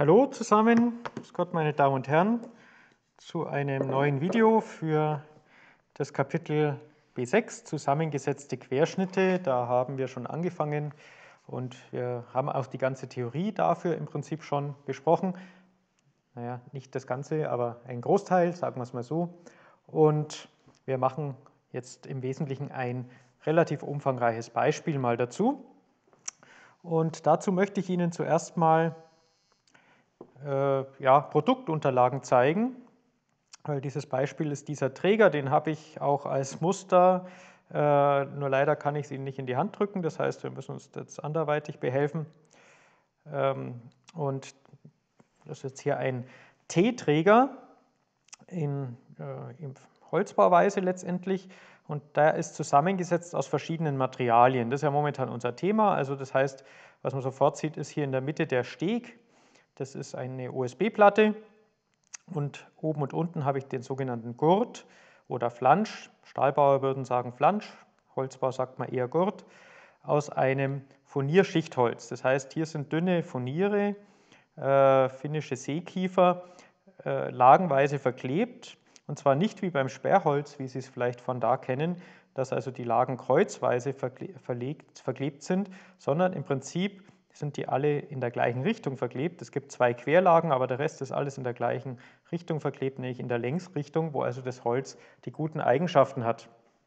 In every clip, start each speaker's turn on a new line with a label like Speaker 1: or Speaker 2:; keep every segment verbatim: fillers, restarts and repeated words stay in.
Speaker 1: Hallo zusammen, grüß Gott meine Damen und Herren, zu einem neuen Video für das Kapitel B sechs, zusammengesetzte Querschnitte. Da haben wir schon angefangen und wir haben auch die ganze Theorie dafür im Prinzip schon besprochen. Naja, nicht das Ganze, aber ein Großteil, sagen wir es mal so. Und wir machen jetzt im Wesentlichen ein relativ umfangreiches Beispiel mal dazu. Und dazu möchte ich Ihnen zuerst mal äh, ja, Produktunterlagen zeigen, weil dieses Beispiel ist dieser Träger, den habe ich auch als Muster, äh, nur leider kann ich es Ihnen nicht in die Hand drücken, das heißt, wir müssen uns jetzt anderweitig behelfen. Ähm, und das ist jetzt hier ein T-Träger in, äh, in Holzbauweise letztendlich. Und der ist zusammengesetzt aus verschiedenen Materialien. Das ist ja momentan unser Thema. Also das heißt, was man sofort sieht, ist hier in der Mitte der Steg. Das ist eine O S B-Platte. Und oben und unten habe ich den sogenannten Gurt oder Flansch. Stahlbauer würden sagen Flansch, Holzbau sagt man eher Gurt, aus einem Furnierschichtholz. Das heißt, hier sind dünne Furniere, äh, finnische Seekiefer, äh, lagenweise verklebt. Und zwar nicht wie beim Sperrholz, wie Sie es vielleicht von da kennen, dass also die Lagen kreuzweise verlegt, verklebt sind, sondern im Prinzip sind die alle in der gleichen Richtung verklebt. Es gibt zwei Querlagen, aber der Rest ist alles in der gleichen Richtung verklebt, nämlich in der Längsrichtung, wo also das Holz die guten Eigenschaften hat.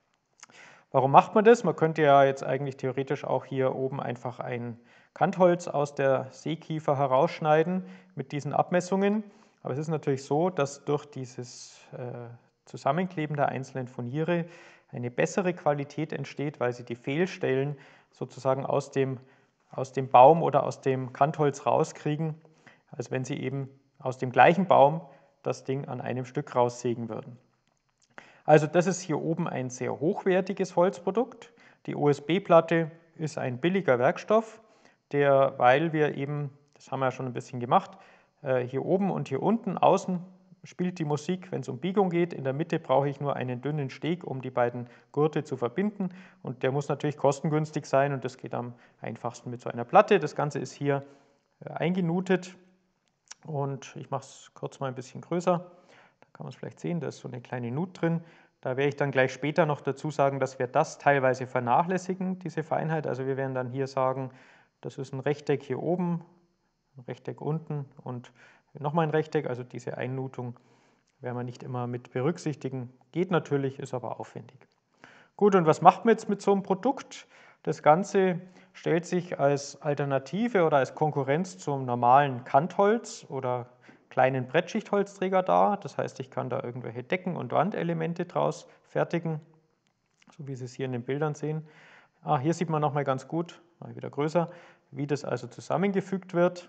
Speaker 1: Warum macht man das? Man könnte ja jetzt eigentlich theoretisch auch hier oben einfach ein Kantholz aus der Seekiefer herausschneiden mit diesen Abmessungen. Aber es ist natürlich so, dass durch dieses äh, Zusammenkleben der einzelnen Furniere eine bessere Qualität entsteht, weil sie die Fehlstellen sozusagen aus dem, aus dem Baum oder aus dem Kantholz rauskriegen, als wenn sie eben aus dem gleichen Baum das Ding an einem Stück raussägen würden. Also das ist hier oben ein sehr hochwertiges Holzprodukt. Die O S B-Platte ist ein billiger Werkstoff, der, weil wir eben, das haben wir ja schon ein bisschen gemacht, hier oben und hier unten außen spielt die Musik, wenn es um Biegung geht. In der Mitte brauche ich nur einen dünnen Steg, um die beiden Gurte zu verbinden. Und der muss natürlich kostengünstig sein und das geht am einfachsten mit so einer Platte. Das Ganze ist hier eingenutet und ich mache es kurz mal ein bisschen größer. Da kann man es vielleicht sehen, da ist so eine kleine Nut drin. Da werde ich dann gleich später noch dazu sagen, dass wir das teilweise vernachlässigen, diese Feinheit. Also wir werden dann hier sagen, das ist ein Rechteck hier oben, ein Rechteck unten und nochmal ein Rechteck, also diese Einnutung werden wir nicht immer mit berücksichtigen. Geht natürlich, ist aber aufwendig. Gut, und was macht man jetzt mit so einem Produkt? Das Ganze stellt sich als Alternative oder als Konkurrenz zum normalen Kantholz oder kleinen Brettschichtholzträger dar. Das heißt, ich kann da irgendwelche Decken- und Wandelemente draus fertigen, so wie Sie es hier in den Bildern sehen. Ah, hier sieht man nochmal ganz gut, mal wieder größer, wie das also zusammengefügt wird.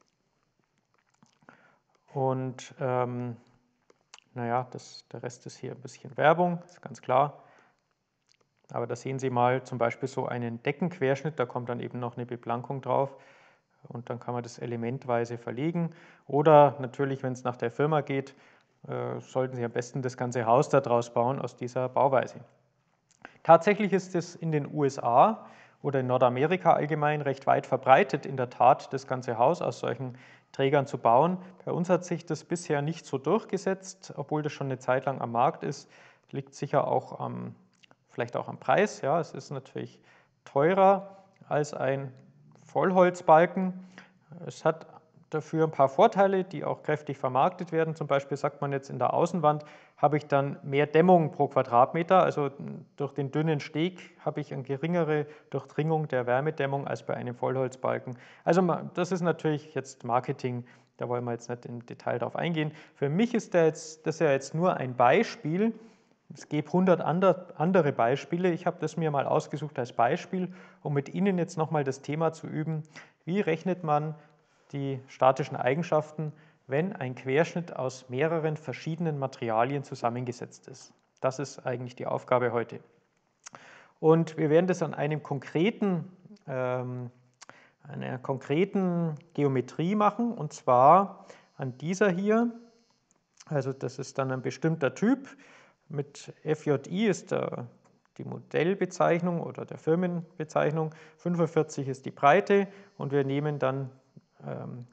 Speaker 1: Und ähm, naja, das, der Rest ist hier ein bisschen Werbung, ist ganz klar. Aber da sehen Sie mal zum Beispiel so einen Deckenquerschnitt, da kommt dann eben noch eine Beplankung drauf und dann kann man das elementweise verlegen. Oder natürlich, wenn es nach der Firma geht, äh, sollten Sie am besten das ganze Haus daraus bauen aus dieser Bauweise. Tatsächlich ist es in den U S A oder in Nordamerika allgemein recht weit verbreitet, in der Tat das ganze Haus aus solchen Trägern zu bauen. Bei uns hat sich das bisher nicht so durchgesetzt, obwohl das schon eine Zeit lang am Markt ist. Liegt sicher auch am, vielleicht auch am Preis. Ja, es ist natürlich teurer als ein Vollholzbalken. Es hat dafür ein paar Vorteile, die auch kräftig vermarktet werden. Zum Beispiel sagt man jetzt in der Außenwand, habe ich dann mehr Dämmung pro Quadratmeter. Also durch den dünnen Steg habe ich eine geringere Durchdringung der Wärmedämmung als bei einem Vollholzbalken. Also das ist natürlich jetzt Marketing, da wollen wir jetzt nicht im Detail darauf eingehen. Für mich ist das ja jetzt nur ein Beispiel. Es gibt hundert andere Beispiele. Ich habe das mir mal ausgesucht als Beispiel, um mit Ihnen jetzt nochmal das Thema zu üben, wie rechnet man die statischen Eigenschaften, wenn ein Querschnitt aus mehreren verschiedenen Materialien zusammengesetzt ist. Das ist eigentlich die Aufgabe heute. Und wir werden das an einem konkreten, ähm, einer konkreten Geometrie machen, und zwar an dieser hier. Also das ist dann ein bestimmter Typ. Mit F J I ist der, die Modellbezeichnung oder der Firmenbezeichnung, fünfundvierzig ist die Breite und wir nehmen dann ähm,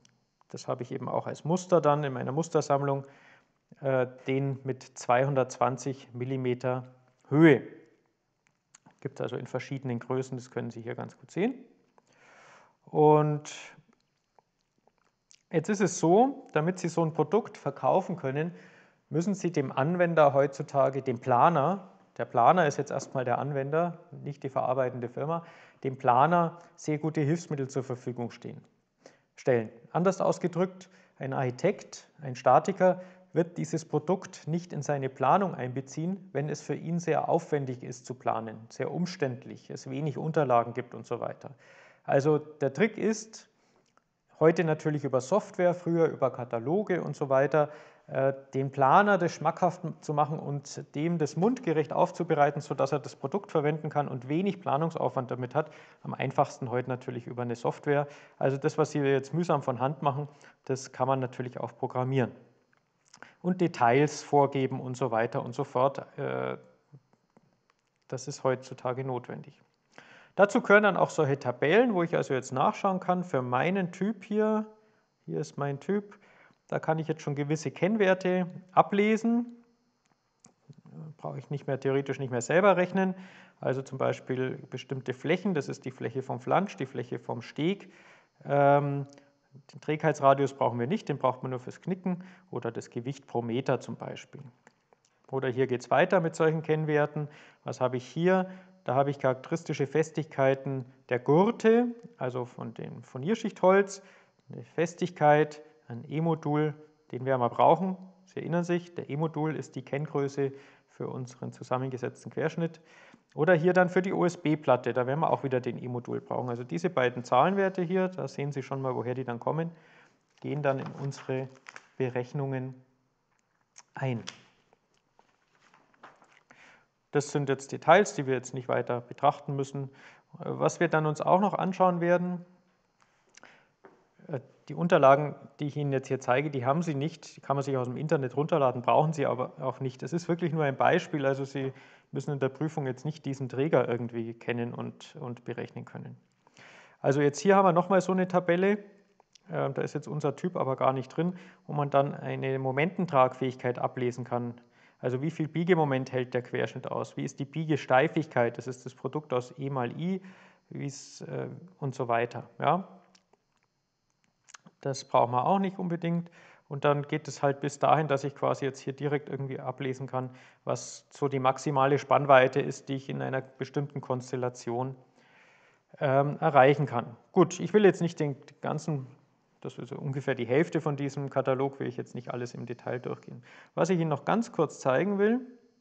Speaker 1: das habe ich eben auch als Muster dann in meiner Mustersammlung, äh, den mit zweihundertzwanzig Millimeter Höhe. Gibt es also in verschiedenen Größen, das können Sie hier ganz gut sehen. Und jetzt ist es so, damit Sie so ein Produkt verkaufen können, müssen Sie dem Anwender heutzutage, dem Planer, der Planer ist jetzt erstmal der Anwender, nicht die verarbeitende Firma, dem Planer sehr gute Hilfsmittel zur Verfügung stehen, stellen. Anders ausgedrückt, ein Architekt, ein Statiker wird dieses Produkt nicht in seine Planung einbeziehen, wenn es für ihn sehr aufwendig ist zu planen, sehr umständlich, es wenig Unterlagen gibt und so weiter. Also der Trick ist, heute natürlich über Software, früher über Kataloge und so weiter, den Planer das schmackhaft zu machen und dem das mundgerecht aufzubereiten, sodass er das Produkt verwenden kann und wenig Planungsaufwand damit hat. Am einfachsten heute natürlich über eine Software. Also das, was Sie jetzt mühsam von Hand machen, das kann man natürlich auch programmieren. Und Details vorgeben und so weiter und so fort. Das ist heutzutage notwendig. Dazu gehören dann auch solche Tabellen, wo ich also jetzt nachschauen kann für meinen Typ hier. Hier ist mein Typ. Da kann ich jetzt schon gewisse Kennwerte ablesen. Brauche ich nicht mehr theoretisch nicht mehr selber rechnen. Also zum Beispiel bestimmte Flächen, das ist die Fläche vom Flansch, die Fläche vom Steg. Ähm, den Trägheitsradius brauchen wir nicht, den braucht man nur fürs Knicken oder das Gewicht pro Meter zum Beispiel. Oder hier geht es weiter mit solchen Kennwerten. Was habe ich hier? Da habe ich charakteristische Festigkeiten der Gurte, also von dem Furnierschichtholz, eine Festigkeit, ein E-Modul, den wir mal brauchen. Sie erinnern sich, der E-Modul ist die Kenngröße für unseren zusammengesetzten Querschnitt. Oder hier dann für die O S B-Platte, da werden wir auch wieder den E-Modul brauchen. Also diese beiden Zahlenwerte hier, da sehen Sie schon mal, woher die dann kommen, gehen dann in unsere Berechnungen ein. Das sind jetzt Details, die wir jetzt nicht weiter betrachten müssen. Was wir dann uns auch noch anschauen werden, die Unterlagen, die ich Ihnen jetzt hier zeige, die haben Sie nicht, die kann man sich aus dem Internet runterladen, brauchen Sie aber auch nicht. Das ist wirklich nur ein Beispiel, also Sie müssen in der Prüfung jetzt nicht diesen Träger irgendwie kennen und, und berechnen können. Also jetzt hier haben wir nochmal so eine Tabelle, da ist jetzt unser Typ aber gar nicht drin, wo man dann eine Momententragfähigkeit ablesen kann. Also wie viel Biegemoment hält der Querschnitt aus, wie ist die Biegesteifigkeit, das ist das Produkt aus E mal I wie es, äh, und so weiter. Ja? Das brauchen wir auch nicht unbedingt. Und dann geht es halt bis dahin, dass ich quasi jetzt hier direkt irgendwie ablesen kann, was so die maximale Spannweite ist, die ich in einer bestimmten Konstellation ähm, erreichen kann. Gut, ich will jetzt nicht den ganzen, das ist so ungefähr die Hälfte von diesem Katalog, will ich jetzt nicht alles im Detail durchgehen. Was ich Ihnen noch ganz kurz zeigen will,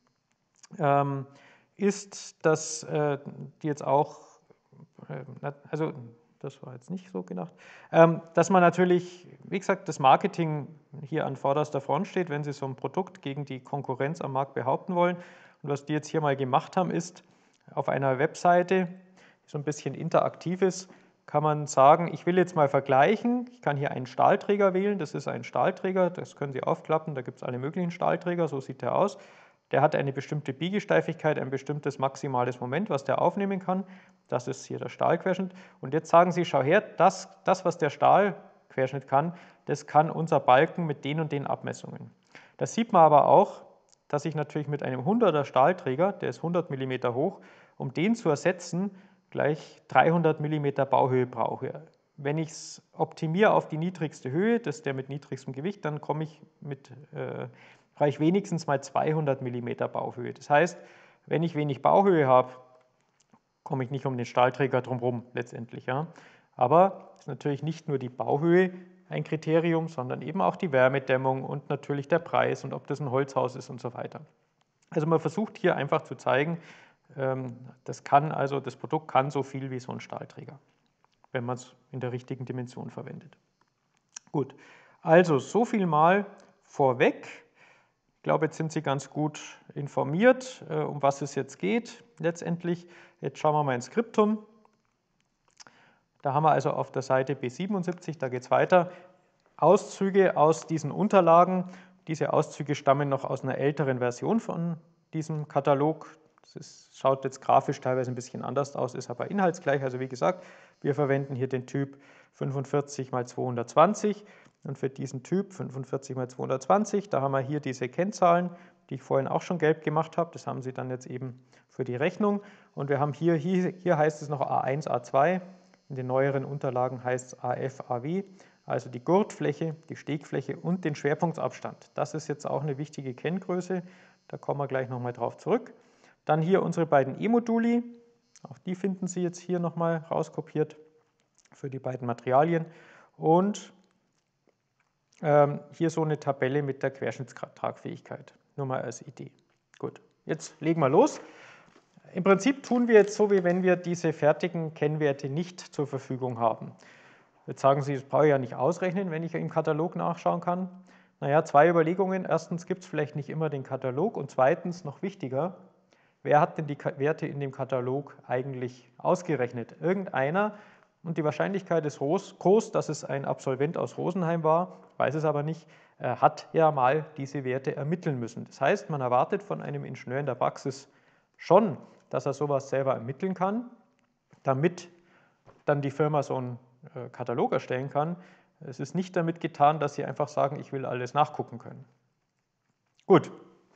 Speaker 1: ähm, ist, dass äh, die jetzt auch, äh, also das war jetzt nicht so gedacht, ähm, dass man natürlich, wie gesagt, das Marketing hier an vorderster Front steht, wenn Sie so ein Produkt gegen die Konkurrenz am Markt behaupten wollen. Und was die jetzt hier mal gemacht haben, ist, auf einer Webseite, die so ein bisschen interaktiv ist, kann man sagen, ich will jetzt mal vergleichen, ich kann hier einen Stahlträger wählen, das ist ein Stahlträger, das können Sie aufklappen, da gibt es alle möglichen Stahlträger, so sieht der aus. Der hat eine bestimmte Biegesteifigkeit, ein bestimmtes maximales Moment, was der aufnehmen kann. Das ist hier der Stahlquerschnitt. Und jetzt sagen Sie, schau her, das, das was der Stahlquerschnitt kann, das kann unser Balken mit den und den Abmessungen. Das sieht man aber auch, dass ich natürlich mit einem hunderter Stahlträger, der ist hundert Millimeter hoch, um den zu ersetzen, gleich dreihundert Millimeter Bauhöhe brauche. Wenn ich es optimiere auf die niedrigste Höhe, das ist der mit niedrigstem Gewicht, dann komme ich mit, äh, brauche ich wenigstens mal zweihundert Millimeter Bauhöhe. Das heißt, wenn ich wenig Bauhöhe habe, komme ich nicht um den Stahlträger drumherum letztendlich. Ja. Aber es ist natürlich nicht nur die Bauhöhe ein Kriterium, sondern eben auch die Wärmedämmung und natürlich der Preis und ob das ein Holzhaus ist und so weiter. Also man versucht hier einfach zu zeigen, das kann also, das Produkt kann so viel wie so ein Stahlträger, wenn man es in der richtigen Dimension verwendet. Gut, also so viel mal vorweg. Ich glaube, jetzt sind Sie ganz gut informiert, um was es jetzt geht letztendlich. Jetzt schauen wir mal ins Skriptum. Da haben wir also auf der Seite B siebenundsiebzig, da geht es weiter, Auszüge aus diesen Unterlagen. Diese Auszüge stammen noch aus einer älteren Version von diesem Katalog. Das ist, schaut jetzt grafisch teilweise ein bisschen anders aus, ist aber inhaltsgleich. Also wie gesagt, wir verwenden hier den Typ fünfundvierzig mal zweihundertzwanzig. Und für diesen Typ fünfundvierzig mal zweihundertzwanzig, da haben wir hier diese Kennzahlen, die ich vorhin auch schon gelb gemacht habe. Das haben Sie dann jetzt eben für die Rechnung. Und wir haben hier, hier, hier heißt es noch A eins, A zwei. In den neueren Unterlagen heißt es A F, A W. Also die Gurtfläche, die Stegfläche und den Schwerpunktsabstand. Das ist jetzt auch eine wichtige Kenngröße. Da kommen wir gleich nochmal drauf zurück. Dann hier unsere beiden E-Moduli. Auch die finden Sie jetzt hier nochmal rauskopiert für die beiden Materialien. Und ähm, hier so eine Tabelle mit der Querschnittstragfähigkeit. Nur mal als Idee. Gut, jetzt legen wir los. Im Prinzip tun wir jetzt so, wie wenn wir diese fertigen Kennwerte nicht zur Verfügung haben. Jetzt sagen Sie, das brauche ich ja nicht ausrechnen, wenn ich im Katalog nachschauen kann. Naja, zwei Überlegungen. Erstens gibt es vielleicht nicht immer den Katalog und zweitens, noch wichtiger, wer hat denn die Werte in dem Katalog eigentlich ausgerechnet? Irgendeiner, und die Wahrscheinlichkeit ist groß, dass es ein Absolvent aus Rosenheim war, weiß es aber nicht, hat ja mal diese Werte ermitteln müssen. Das heißt, man erwartet von einem Ingenieur in der Praxis schon, dass er sowas selber ermitteln kann, damit dann die Firma so einen Katalog erstellen kann. Es ist nicht damit getan, dass Sie einfach sagen, ich will alles nachgucken können. Gut,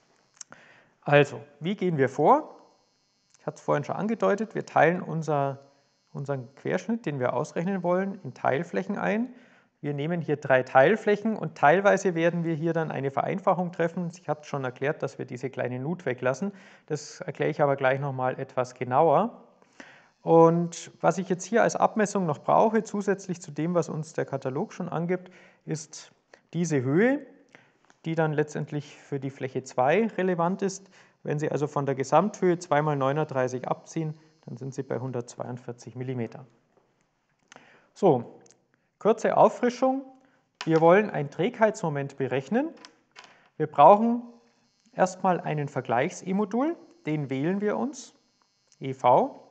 Speaker 1: also, wie gehen wir vor? Ich hatte es vorhin schon angedeutet, wir teilen unser, unseren Querschnitt, den wir ausrechnen wollen, in Teilflächen ein. Wir nehmen hier drei Teilflächen und teilweise werden wir hier dann eine Vereinfachung treffen. Ich hatte schon erklärt, dass wir diese kleine Nut weglassen. Das erkläre ich aber gleich nochmal etwas genauer. Und was ich jetzt hier als Abmessung noch brauche, zusätzlich zu dem, was uns der Katalog schon angibt, ist diese Höhe, die dann letztendlich für die Fläche zwei relevant ist. Wenn Sie also von der Gesamthöhe zwei mal neununddreißig abziehen, dann sind Sie bei hundertzweiundvierzig Millimeter. So, kurze Auffrischung. Wir wollen ein Trägheitsmoment berechnen. Wir brauchen erstmal einen Vergleichs-E-Modul, den wählen wir uns, E V.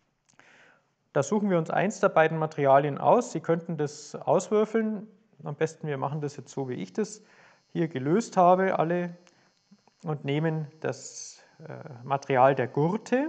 Speaker 1: Da suchen wir uns eins der beiden Materialien aus. Sie könnten das auswürfeln. Am besten wir machen das jetzt so, wie ich das hier gelöst habe, alle, und nehmen das Material der Gurte.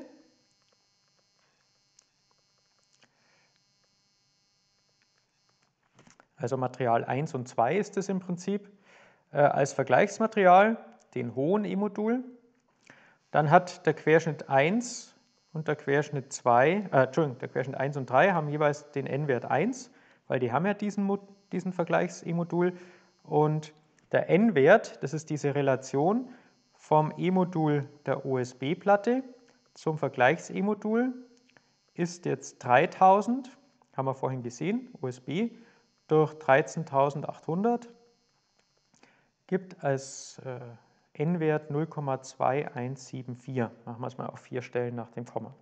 Speaker 1: Also Material eins und zwei ist es im Prinzip, als Vergleichsmaterial, den hohen E-Modul. Dann hat der Querschnitt eins und der Querschnitt zwei, äh, Entschuldigung, der Querschnitt eins und drei haben jeweils den N-Wert eins, weil die haben ja diesen, diesen Vergleichs-E-Modul. Und der N-Wert, das ist diese Relation vom E-Modul der O S B-Platte zum Vergleichs-E-Modul, ist jetzt dreitausend, haben wir vorhin gesehen, O S B, durch dreizehntausendachthundert, gibt als äh, N-Wert null Komma zwei eins sieben vier. Machen wir es mal auf vier Stellen nach dem Komma.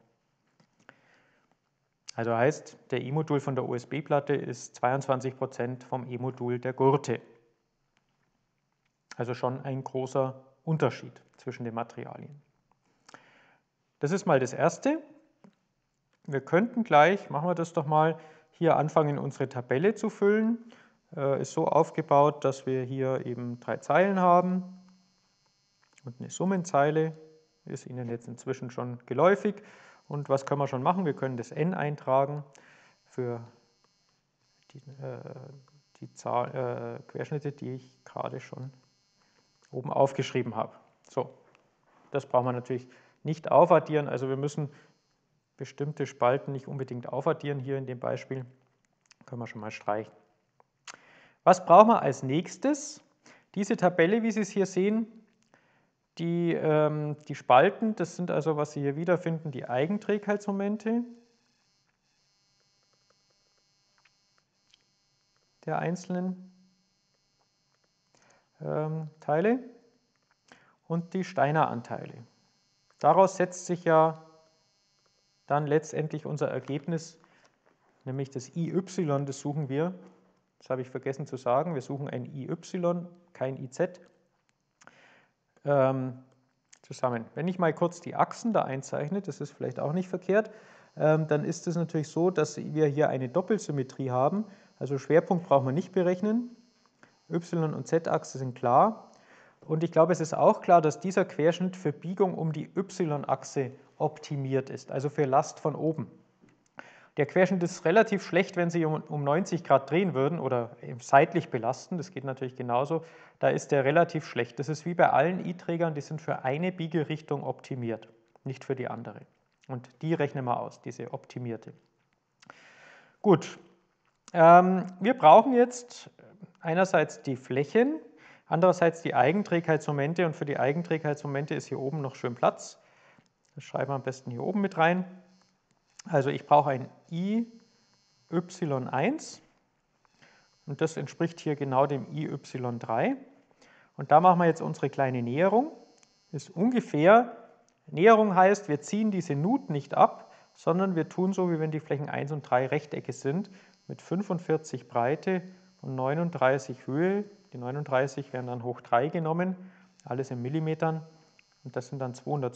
Speaker 1: Also heißt, der E-Modul von der O S B-Platte ist zweiundzwanzig Prozent vom E-Modul der Gurte. Also schon ein großer Unterschied zwischen den Materialien. Das ist mal das Erste. Wir könnten gleich, machen wir das doch mal, hier anfangen, unsere Tabelle zu füllen. Äh, ist so aufgebaut, dass wir hier eben drei Zeilen haben. Und eine Summenzeile ist Ihnen jetzt inzwischen schon geläufig. Und was können wir schon machen? Wir können das N eintragen für die, äh, die Zahl, äh, Querschnitte, die ich gerade schon oben aufgeschrieben habe. So, das brauchen wir natürlich nicht aufaddieren. Also wir müssen bestimmte Spalten nicht unbedingt aufaddieren. Hier in dem Beispiel können wir schon mal streichen. Was brauchen wir als nächstes? Diese Tabelle, wie Sie es hier sehen, Die, ähm, die Spalten, das sind also, was Sie hier wiederfinden, die Eigenträgheitsmomente der einzelnen ähm, Teile und die Steiner-Anteile. Daraus setzt sich ja dann letztendlich unser Ergebnis, nämlich das I Y, das suchen wir, das habe ich vergessen zu sagen, wir suchen ein I Y, kein I Z. Ähm, zusammen. Wenn ich mal kurz die Achsen da einzeichne, das ist vielleicht auch nicht verkehrt, ähm, dann ist es natürlich so, dass wir hier eine Doppelsymmetrie haben. Also Schwerpunkt brauchen wir nicht berechnen. Y- und Z-Achse sind klar. Und ich glaube, es ist auch klar, dass dieser Querschnitt für Biegung um die Y-Achse optimiert ist, also für Last von oben. Der Querschnitt ist relativ schlecht, wenn Sie um, um neunzig Grad drehen würden oder seitlich belasten, das geht natürlich genauso, da ist der relativ schlecht. Das ist wie bei allen i-Trägern, die sind für eine Biegerichtung optimiert, nicht für die andere. Und die rechnen wir aus, diese optimierte. Gut, ähm, wir brauchen jetzt einerseits die Flächen, andererseits die Eigenträgheitsmomente und für die Eigenträgheitsmomente ist hier oben noch schön Platz. Das schreiben wir am besten hier oben mit rein. Also ich brauche ein I y eins und das entspricht hier genau dem I y drei. Und da machen wir jetzt unsere kleine Näherung. Das ist ungefähr, Näherung heißt, wir ziehen diese Nut nicht ab, sondern wir tun so, wie wenn die Flächen eins und drei Rechtecke sind, mit fünfundvierzig Breite und neununddreißig Höhe. Die neununddreißig werden dann hoch drei genommen, alles in Millimetern. Und das sind dann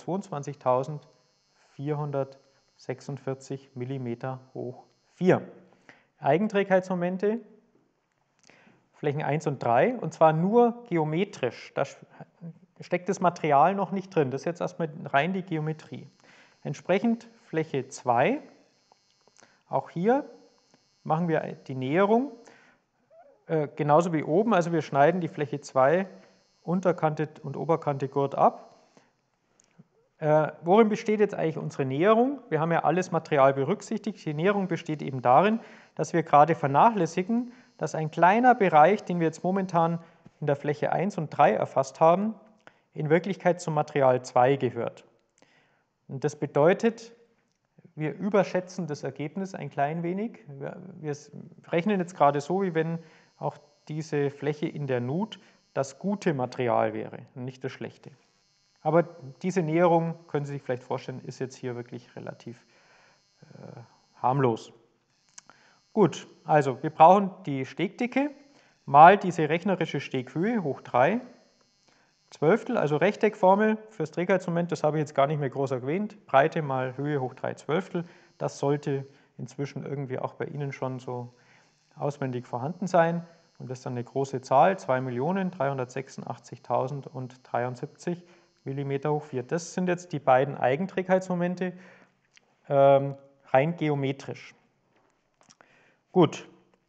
Speaker 1: zweihundertzweiundzwanzigtausendvierhundertsechsundvierzig Millimeter hoch vier. Eigenträgheitsmomente, Flächen eins und drei, und zwar nur geometrisch. Da steckt das Material noch nicht drin. Das ist jetzt erstmal rein die Geometrie. Entsprechend Fläche zwei, auch hier machen wir die Näherung, äh, genauso wie oben. Also wir schneiden die Fläche zwei, Unterkante und Oberkante Gurt ab. Äh, worin besteht jetzt eigentlich unsere Näherung? Wir haben ja alles Material berücksichtigt. Die Näherung besteht eben darin, dass wir gerade vernachlässigen, dass ein kleiner Bereich, den wir jetzt momentan in der Fläche eins und drei erfasst haben, in Wirklichkeit zum Material zwei gehört. Und das bedeutet, wir überschätzen das Ergebnis ein klein wenig. Wir, wir rechnen jetzt gerade so, wie wenn auch diese Fläche in der Nut das gute Material wäre und nicht das schlechte. Aber diese Näherung, können Sie sich vielleicht vorstellen, ist jetzt hier wirklich relativ äh, harmlos. Gut, also wir brauchen die Stegdicke mal diese rechnerische Steghöhe hoch drei Zwölftel, also Rechteckformel fürs Trägheitsmoment, das habe ich jetzt gar nicht mehr groß erwähnt. Breite mal Höhe hoch drei Zwölftel, das sollte inzwischen irgendwie auch bei Ihnen schon so auswendig vorhanden sein. Und das ist dann eine große Zahl, zwei Millionen dreihundertsechsundachtzigtausenddreiundsiebzig Millimeter hoch vier. Das sind jetzt die beiden Eigenträgheitsmomente, ähm, rein geometrisch. Gut.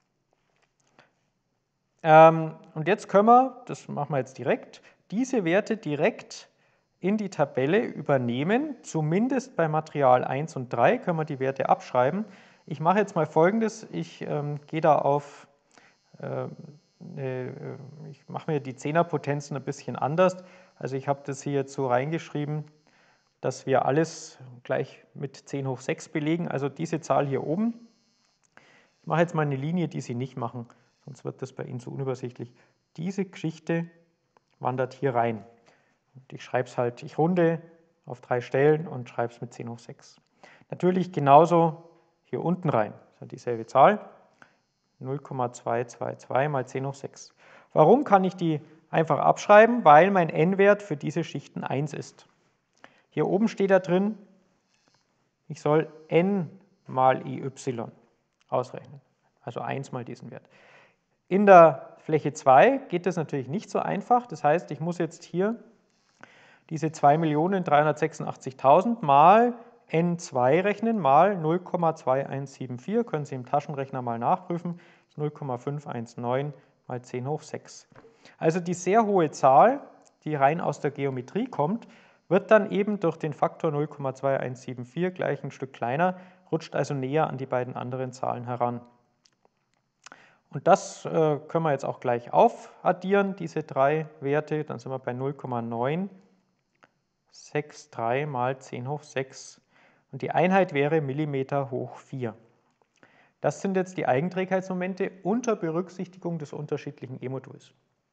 Speaker 1: Ähm, und jetzt können wir, das machen wir jetzt direkt, diese Werte direkt in die Tabelle übernehmen. Zumindest bei Material eins und drei können wir die Werte abschreiben. Ich mache jetzt mal Folgendes. Ich ähm, gehe da auf, äh, äh, ich mache mir die Zehnerpotenzen ein bisschen anders. Also ich habe das hier jetzt so reingeschrieben, dass wir alles gleich mit zehn hoch sechs belegen, also diese Zahl hier oben. Ich mache jetzt mal eine Linie, die Sie nicht machen, sonst wird das bei Ihnen zu unübersichtlich. Diese Geschichte wandert hier rein. Und ich schreibe es halt, ich runde auf drei Stellen und schreibe es mit zehn hoch sechs. Natürlich genauso hier unten rein, das ist halt dieselbe Zahl, null Komma zweihundertzweiundzwanzig mal zehn hoch sechs. Warum kann ich die einfach abschreiben? Weil mein n-Wert für diese Schichten eins ist. Hier oben steht da drin, ich soll n mal I y ausrechnen, also eins mal diesen Wert. In der Fläche zwei geht das natürlich nicht so einfach, das heißt, ich muss jetzt hier diese zwei Millionen dreihundertsechsundachtzigtausend mal n zwei rechnen, mal null Komma zweitausendeinhundertvierundsiebzig, können Sie im Taschenrechner mal nachprüfen, null Komma fünfhundertneunzehn mal zehn hoch sechs. Also die sehr hohe Zahl, die rein aus der Geometrie kommt, wird dann eben durch den Faktor null Komma zweitausendeinhundertvierundsiebzig gleich ein Stück kleiner, rutscht also näher an die beiden anderen Zahlen heran. Und das äh, können wir jetzt auch gleich aufaddieren, diese drei Werte, dann sind wir bei null Komma neunhundertdreiundsechzig mal zehn hoch sechs und die Einheit wäre Millimeter hoch vier. Das sind jetzt die Eigenträgheitsmomente unter Berücksichtigung des unterschiedlichen E-Moduls.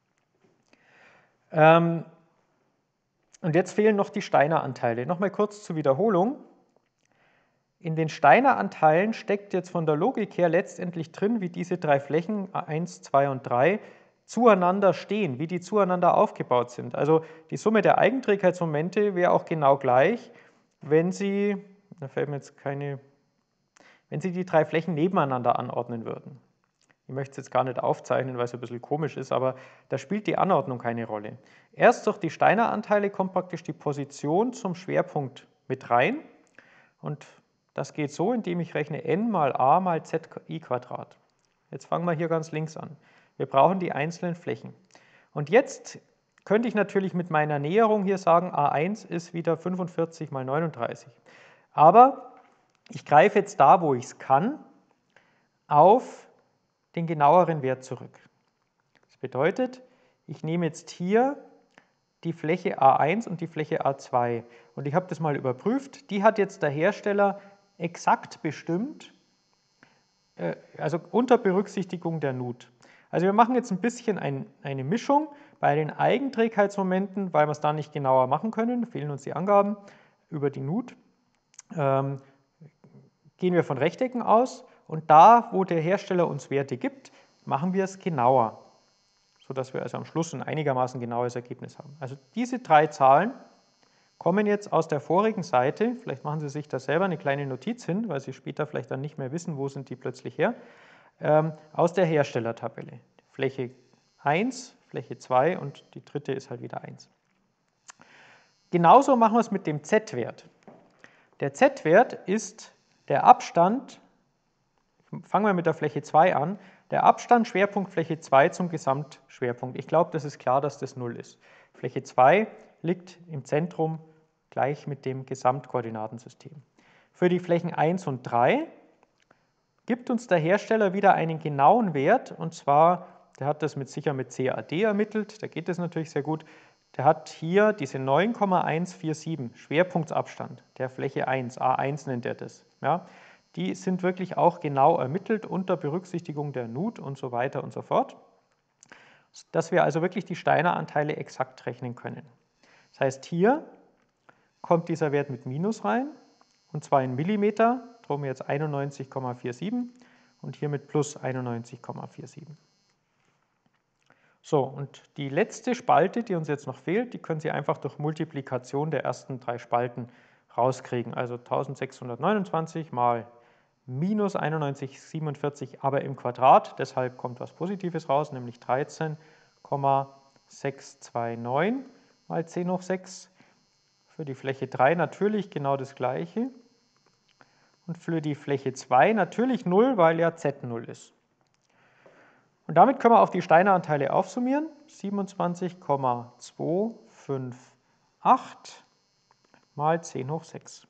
Speaker 1: Ähm, und jetzt fehlen noch die Steiner-Anteile. Nochmal kurz zur Wiederholung. In den Steiner-Anteilen steckt jetzt von der Logik her letztendlich drin, wie diese drei Flächen eins, zwei und drei zueinander stehen, wie die zueinander aufgebaut sind. Also die Summe der Eigenträgheitsmomente wäre auch genau gleich, wenn Sie, da fällt mir jetzt keine, wenn Sie die drei Flächen nebeneinander anordnen würden. Ich möchte es jetzt gar nicht aufzeichnen, weil es ein bisschen komisch ist, aber da spielt die Anordnung keine Rolle. Erst durch die Steiner-Anteile kommt praktisch die Position zum Schwerpunkt mit rein und Das geht so, indem ich rechne n mal a mal zi Quadrat. Jetzt fangen wir hier ganz links an. Wir brauchen die einzelnen Flächen. Und jetzt könnte ich natürlich mit meiner Näherung hier sagen, a eins ist wieder fünfundvierzig mal neununddreißig. Aber ich greife jetzt da, wo ich es kann, auf den genaueren Wert zurück. Das bedeutet, ich nehme jetzt hier die Fläche a eins und die Fläche a zwei. Und ich habe das mal überprüft. Die hat jetzt der Hersteller exakt bestimmt, äh, also unter Berücksichtigung der Nut. Also wir machen jetzt ein bisschen ein, eine Mischung. Bei den Eigenträgheitsmomenten, weil wir es da nicht genauer machen können, fehlen uns die Angaben über die Nut, ähm, gehen wir von Rechtecken aus. Und da, wo der Hersteller uns Werte gibt, machen wir es genauer, sodass wir also am Schluss ein einigermaßen genaues Ergebnis haben. Also diese drei Zahlen kommen jetzt aus der vorigen Seite. Vielleicht machen Sie sich da selber eine kleine Notiz hin, weil Sie später vielleicht dann nicht mehr wissen, wo sind die plötzlich her, ähm, aus der Herstellertabelle. Fläche eins, Fläche zwei und die dritte ist halt wieder eins. Genauso machen wir es mit dem Z-Wert. Der Z-Wert ist der Abstand, fangen wir mit der Fläche zwei an, der Abstand Schwerpunkt Fläche zwei zum Gesamtschwerpunkt. Ich glaube, das ist klar, dass das null ist. Fläche zwei liegt im Zentrum gleich mit dem Gesamtkoordinatensystem. Für die Flächen eins und drei gibt uns der Hersteller wieder einen genauen Wert, und zwar, der hat das mit sicher mit C A D ermittelt, da geht es natürlich sehr gut, der hat hier diese neun Komma eins vier sieben Schwerpunktsabstand der Fläche eins, A eins nennt er das. Ja, die sind wirklich auch genau ermittelt unter Berücksichtigung der Nut und so weiter und so fort, dass wir also wirklich die Steiner-Anteile exakt rechnen können. Das heißt, hier kommt dieser Wert mit Minus rein, und zwar in Millimeter, darum jetzt einundneunzig Komma siebenundvierzig und hier mit plus einundneunzig Komma siebenundvierzig. So, und die letzte Spalte, die uns jetzt noch fehlt, die können Sie einfach durch Multiplikation der ersten drei Spalten rauskriegen. Also eintausendsechshundertneunundzwanzig mal minus einundneunzig Komma siebenundvierzig, aber im Quadrat, deshalb kommt was Positives raus, nämlich dreizehn Komma sechshundertneunundzwanzig mal zehn hoch sechs. Für die Fläche drei natürlich genau das gleiche. Und für die Fläche zwei natürlich null, weil ja Z null ist. Und damit können wir auch die Steiner-Anteile aufsummieren. siebenundzwanzig Komma zweihundertachtzig mal zehn hoch sechs.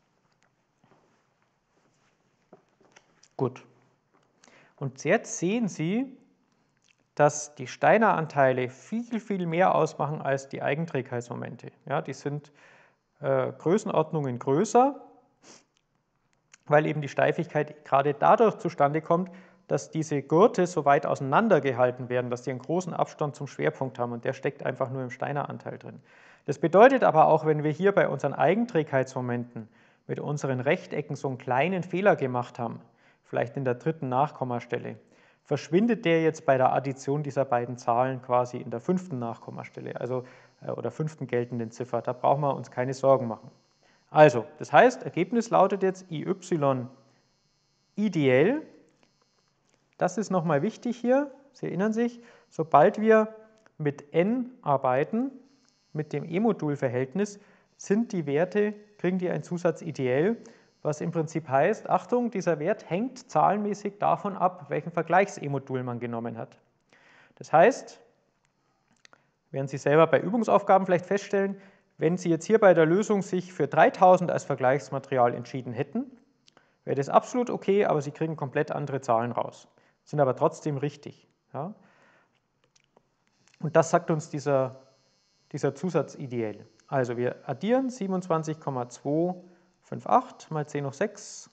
Speaker 1: Gut. Und jetzt sehen Sie, dass die Steiner-Anteile viel, viel mehr ausmachen als die Eigenträgheitsmomente. Ja, die sind äh, Größenordnungen größer, weil eben die Steifigkeit gerade dadurch zustande kommt, dass diese Gurte so weit auseinander gehalten werden, dass die einen großen Abstand zum Schwerpunkt haben, und der steckt einfach nur im Steiner-Anteil drin. Das bedeutet aber auch, wenn wir hier bei unseren Eigenträgheitsmomenten mit unseren Rechtecken so einen kleinen Fehler gemacht haben, vielleicht in der dritten Nachkommastelle, verschwindet der jetzt bei der Addition dieser beiden Zahlen quasi in der fünften Nachkommastelle, also äh, oder fünften geltenden Ziffer. Da brauchen wir uns keine Sorgen machen. Also, das heißt, Ergebnis lautet jetzt I Y ideell. Das ist nochmal wichtig hier. Sie erinnern sich, sobald wir mit n arbeiten, mit dem E-Modul-Verhältnis, sind die Werte, kriegen die einen Zusatz ideell, was im Prinzip heißt, Achtung, dieser Wert hängt zahlenmäßig davon ab, welchen Vergleichs-E-Modul man genommen hat. Das heißt, werden Sie selber bei Übungsaufgaben vielleicht feststellen, wenn Sie jetzt hier bei der Lösung sich für dreitausend als Vergleichsmaterial entschieden hätten, wäre das absolut okay, aber Sie kriegen komplett andere Zahlen raus, sind aber trotzdem richtig. Ja? Und das sagt uns dieser, dieser Zusatz ideell. Also wir addieren siebenundzwanzig Komma zweihundertachtzig mal zehn hoch sechs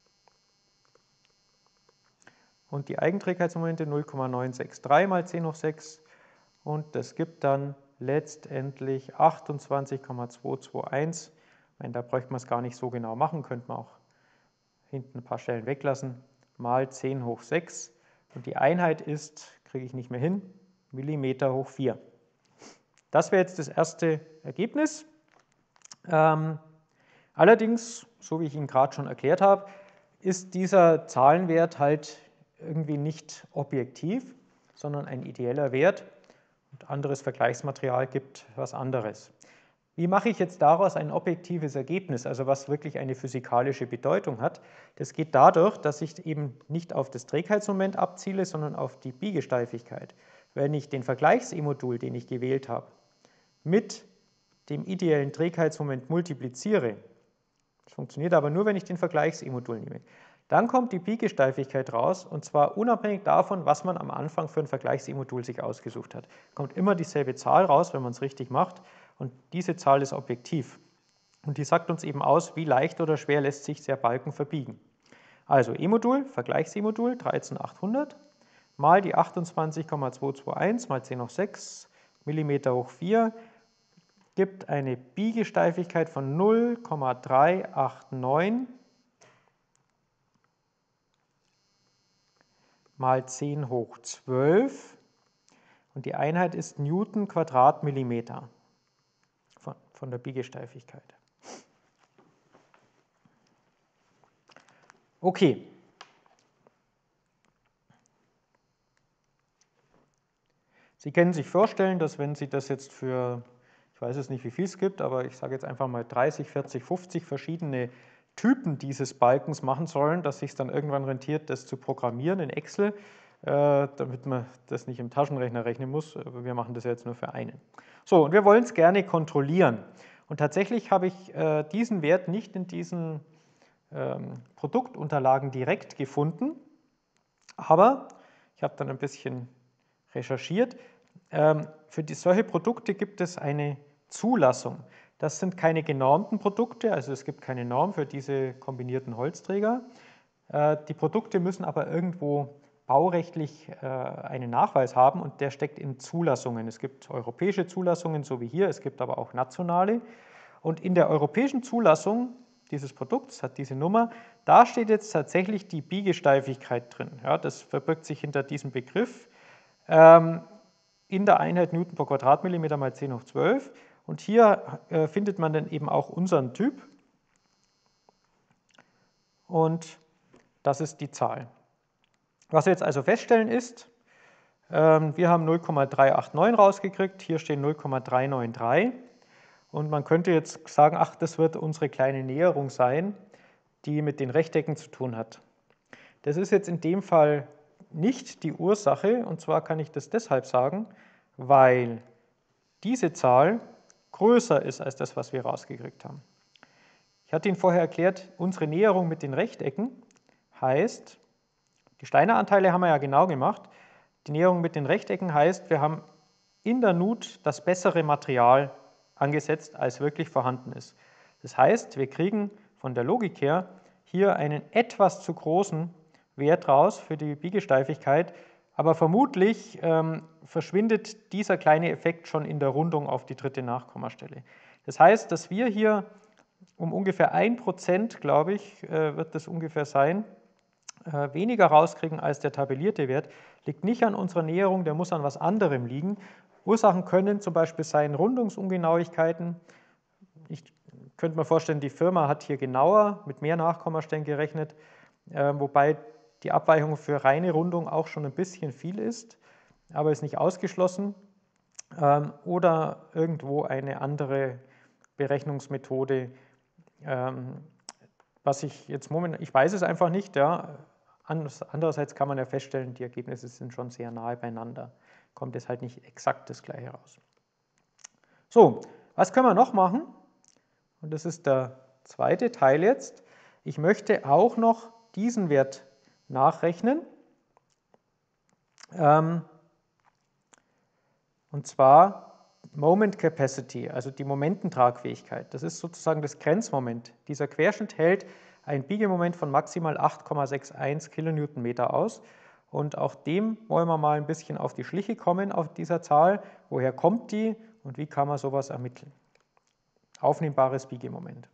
Speaker 1: und die Eigenträgheitsmomente null Komma neunhundertdreiundsechzig mal zehn hoch sechs, und das gibt dann letztendlich achtundzwanzig Komma zweihunderzweiundzwanzig. Ich meine, da bräuchte man es gar nicht so genau machen, könnte man auch hinten ein paar Stellen weglassen, mal zehn hoch sechs. Und die Einheit ist, kriege ich nicht mehr hin, Millimeter hoch vier. Das wäre jetzt das erste Ergebnis. Ähm, allerdings, so wie ich Ihnen gerade schon erklärt habe, ist dieser Zahlenwert halt irgendwie nicht objektiv, sondern ein ideeller Wert. Und anderes Vergleichsmaterial gibt was anderes. Wie mache ich jetzt daraus ein objektives Ergebnis, also was wirklich eine physikalische Bedeutung hat? Das geht dadurch, dass ich eben nicht auf das Trägheitsmoment abziele, sondern auf die Biegesteifigkeit. Wenn ich den Vergleichs-E-Modul, den ich gewählt habe, mit dem ideellen Trägheitsmoment multipliziere, das funktioniert aber nur, wenn ich den Vergleichs-E-Modul nehme, dann kommt die Biegesteifigkeit raus, und zwar unabhängig davon, was man am Anfang für ein Vergleichs-E-Modul sich ausgesucht hat. Kommt immer dieselbe Zahl raus, wenn man es richtig macht, und diese Zahl ist objektiv. Und die sagt uns eben aus, wie leicht oder schwer lässt sich der Balken verbiegen. Also E-Modul, Vergleichs-E-Modul, dreizehntausendachthundert, mal die achtundzwanzig Komma zweihundertzweiundzwanzig mal zehn hoch sechs, Millimeter hoch vier, gibt eine Biegesteifigkeit von null Komma dreihundertneunundachtzig mal zehn hoch zwölf, und die Einheit ist Newton Quadratmillimeter von, von der Biegesteifigkeit. Okay. Sie können sich vorstellen, dass wenn Sie das jetzt für, ich weiß jetzt nicht, wie viel es gibt, aber ich sage jetzt einfach mal dreißig, vierzig, fünfzig verschiedene Typen dieses Balkens machen sollen, dass sich es dann irgendwann rentiert, das zu programmieren in Excel, äh, damit man das nicht im Taschenrechner rechnen muss. Wir machen das jetzt nur für einen. So, und wir wollen es gerne kontrollieren. Und tatsächlich habe ich äh, diesen Wert nicht in diesen ähm, Produktunterlagen direkt gefunden, aber ich habe dann ein bisschen recherchiert. Ähm, für die, solche Produkte gibt es eine Zulassung. Das sind keine genormten Produkte, also es gibt keine Norm für diese kombinierten Holzträger. Äh, die Produkte müssen aber irgendwo baurechtlich äh, einen Nachweis haben, und der steckt in Zulassungen. Es gibt europäische Zulassungen, so wie hier, es gibt aber auch nationale. Und in der europäischen Zulassung dieses Produkts, hat diese Nummer, da steht jetzt tatsächlich die Biegesteifigkeit drin. Ja, das verbirgt sich hinter diesem Begriff ähm, in der Einheit Newton pro Quadratmillimeter mal zehn hoch zwölf. Und hier äh, findet man dann eben auch unseren Typ. Und das ist die Zahl. Was wir jetzt also feststellen ist, ähm, wir haben null Komma dreihundertneunundachtzig rausgekriegt, hier stehen null Komma dreihundertdreiundneunzig. Und man könnte jetzt sagen, ach, das wird unsere kleine Näherung sein, die mit den Rechtecken zu tun hat. Das ist jetzt in dem Fall nicht die Ursache, und zwar kann ich das deshalb sagen, weil diese Zahl größer ist als das, was wir rausgekriegt haben. Ich hatte Ihnen vorher erklärt, unsere Näherung mit den Rechtecken heißt, die Steiner-Anteile haben wir ja genau gemacht, die Näherung mit den Rechtecken heißt, wir haben in der Nut das bessere Material angesetzt, als wirklich vorhanden ist. Das heißt, wir kriegen von der Logik her hier einen etwas zu großen Wert raus für die Biegesteifigkeit, aber vermutlich ähm, verschwindet dieser kleine Effekt schon in der Rundung auf die dritte Nachkommastelle. Das heißt, dass wir hier um ungefähr ein Prozent, glaube ich, äh, wird das ungefähr sein, äh, weniger rauskriegen als der tabellierte Wert. Liegt nicht an unserer Näherung, der muss an was anderem liegen. Ursachen können zum Beispiel sein Rundungsungenauigkeiten. Ich könnte mir vorstellen, die Firma hat hier genauer mit mehr Nachkommastellen gerechnet, äh, wobei die Abweichung für reine Rundung auch schon ein bisschen viel ist, aber ist nicht ausgeschlossen. Ähm, oder irgendwo eine andere Berechnungsmethode, ähm, was ich jetzt momentan, ich weiß es einfach nicht, ja. Andererseits kann man ja feststellen, die Ergebnisse sind schon sehr nahe beieinander. Kommt es halt nicht exakt das gleiche raus. So, was können wir noch machen? Und das ist der zweite Teil jetzt. Ich möchte auch noch diesen Wert nachrechnen. Ähm, und zwar Moment Capacity, also die Momententragfähigkeit. Das ist sozusagen das Grenzmoment. Dieser Querschnitt hält ein Biegemoment von maximal acht Komma einundsechzig Kilonewtonmeter aus. Und auch dem wollen wir mal ein bisschen auf die Schliche kommen, auf dieser Zahl. Woher kommt die und wie kann man sowas ermitteln? Aufnehmbares Biegemoment.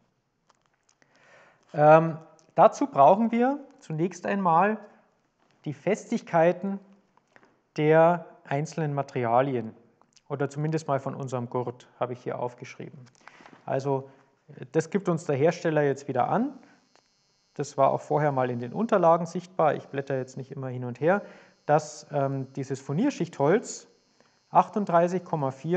Speaker 1: Ähm, dazu brauchen wir zunächst einmal die Festigkeiten der einzelnen Materialien oder zumindest mal von unserem Gurt, habe ich hier aufgeschrieben. Also das gibt uns der Hersteller jetzt wieder an. Das war auch vorher mal in den Unterlagen sichtbar, ich blätter jetzt nicht immer hin und her, dass ähm, dieses Furnierschichtholz achtunddreißig Komma vier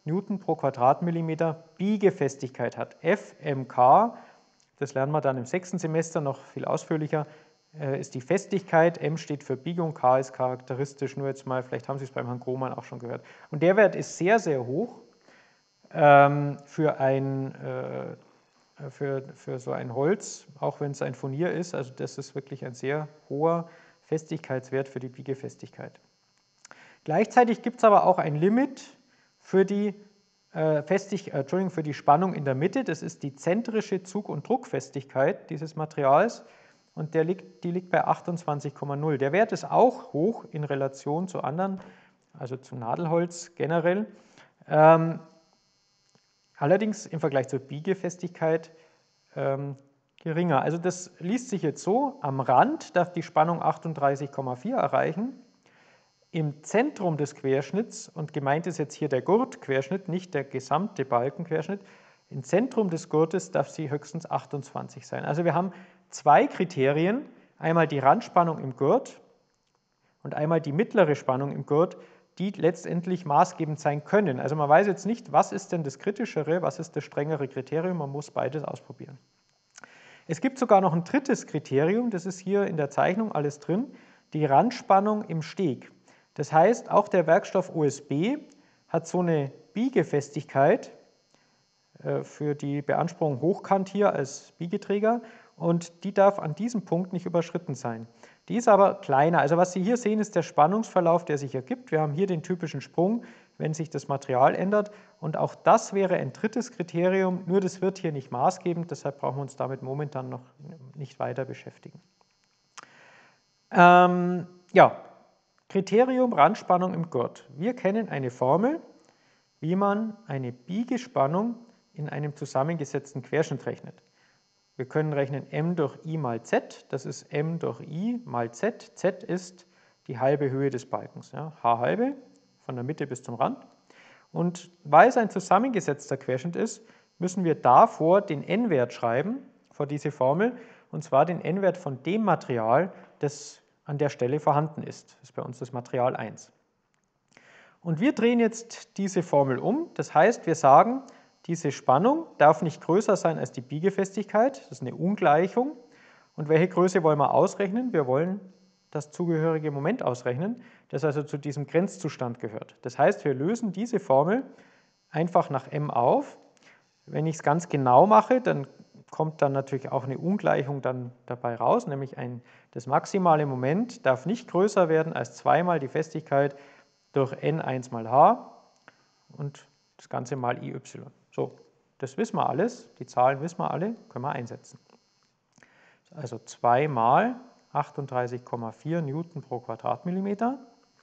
Speaker 1: Newton pro Quadratmillimeter Biegefestigkeit hat. F M K, das lernen wir dann im sechsten Semester noch viel ausführlicher, ist die Festigkeit. M steht für Biegung, K ist charakteristisch, nur jetzt mal, vielleicht haben Sie es beim Herrn Grohmann auch schon gehört. Und der Wert ist sehr, sehr hoch ähm, für, ein, äh, für, für so ein Holz, auch wenn es ein Furnier ist. Also das ist wirklich ein sehr hoher Festigkeitswert für die Biegefestigkeit. Gleichzeitig gibt es aber auch ein Limit für die, äh, Festig, äh, Entschuldigung, für die Spannung in der Mitte. Das ist die zentrische Zug- und Druckfestigkeit dieses Materials. Und der liegt, die liegt bei achtundzwanzig Komma null. Der Wert ist auch hoch in Relation zu anderen, also zu Nadelholz generell. Ähm, allerdings im Vergleich zur Biegefestigkeit ähm, geringer. Also das liest sich jetzt so, am Rand darf die Spannung achtunddreißig Komma vier erreichen. Im Zentrum des Querschnitts, und gemeint ist jetzt hier der Gurtquerschnitt, nicht der gesamte Balkenquerschnitt, im Zentrum des Gurtes darf sie höchstens achtundzwanzig sein. Also wir haben zwei Kriterien, einmal die Randspannung im Gurt und einmal die mittlere Spannung im Gurt, die letztendlich maßgebend sein können. Also man weiß jetzt nicht, was ist denn das kritischere, was ist das strengere Kriterium, man muss beides ausprobieren. Es gibt sogar noch ein drittes Kriterium, das ist hier in der Zeichnung alles drin, die Randspannung im Steg. Das heißt, auch der Werkstoff O S B hat so eine Biegefestigkeit äh, für die Beanspruchung hochkant hier als Biegeträger und die darf an diesem Punkt nicht überschritten sein. Die ist aber kleiner. Also was Sie hier sehen, ist der Spannungsverlauf, der sich ergibt. Wir haben hier den typischen Sprung, wenn sich das Material ändert und auch das wäre ein drittes Kriterium, nur das wird hier nicht maßgebend, deshalb brauchen wir uns damit momentan noch nicht weiter beschäftigen. Ähm, ja. Kriterium Randspannung im Gurt. Wir kennen eine Formel, wie man eine Biegespannung in einem zusammengesetzten Querschnitt rechnet. Wir können rechnen m durch i mal z, das ist m durch i mal z. Z ist die halbe Höhe des Balkens, ja, h halbe, von der Mitte bis zum Rand. Und weil es ein zusammengesetzter Querschnitt ist, müssen wir davor den n-Wert schreiben, vor diese Formel, und zwar den n-Wert von dem Material, das an der Stelle vorhanden ist. Das ist bei uns das Material eins. Und wir drehen jetzt diese Formel um. Das heißt, wir sagen, diese Spannung darf nicht größer sein als die Biegefestigkeit. Das ist eine Ungleichung. Und welche Größe wollen wir ausrechnen? Wir wollen das zugehörige Moment ausrechnen, das also zu diesem Grenzzustand gehört. Das heißt, wir lösen diese Formel einfach nach m auf. Wenn ich es ganz genau mache, dann kommt dann natürlich auch eine Ungleichung dann dabei raus, nämlich ein, das maximale Moment darf nicht größer werden als zweimal die Festigkeit durch n eins mal h und das Ganze mal I y. So, das wissen wir alles, die Zahlen wissen wir alle, können wir einsetzen. Also zwei mal achtunddreißig Komma vier Newton pro Quadratmillimeter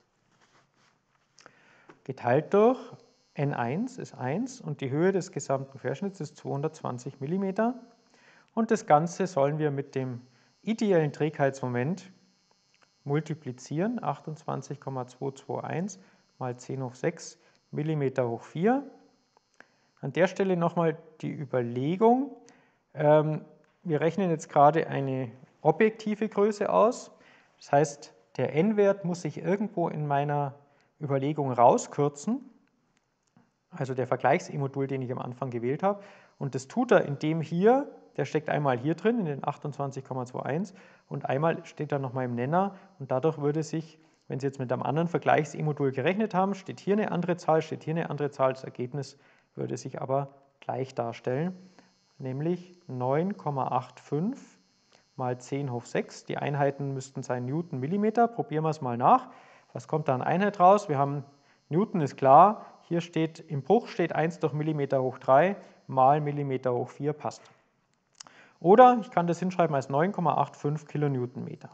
Speaker 1: geteilt durch n eins ist eins und die Höhe des gesamten Querschnitts ist zweihundertzwanzig Millimeter. Und das Ganze sollen wir mit dem ideellen Trägheitsmoment multiplizieren, achtundzwanzig Komma zweihunderteinundzwanzig mal zehn hoch sechs Millimeter hoch vier. An der Stelle nochmal die Überlegung, ähm, wir rechnen jetzt gerade eine objektive Größe aus, das heißt, der n-Wert muss sich irgendwo in meiner Überlegung rauskürzen, also der Vergleichs-E-Modul, den ich am Anfang gewählt habe, und das tut er, indem hier, der steckt einmal hier drin in den achtundzwanzig Komma einundzwanzig und einmal steht er nochmal im Nenner und dadurch würde sich, wenn Sie jetzt mit einem anderen Vergleichs-E-Modul gerechnet haben, steht hier eine andere Zahl, steht hier eine andere Zahl, das Ergebnis würde sich aber gleich darstellen, nämlich neun Komma fünfundachtzig mal zehn hoch sechs, die Einheiten müssten sein Newton, Millimeter, probieren wir es mal nach. Was kommt da an Einheit raus? Wir haben Newton ist klar, hier steht, im Bruch steht eins durch Millimeter hoch drei mal Millimeter hoch vier, passt. Oder ich kann das hinschreiben als neun Komma fünfundachtzig Kilonewtonmeter.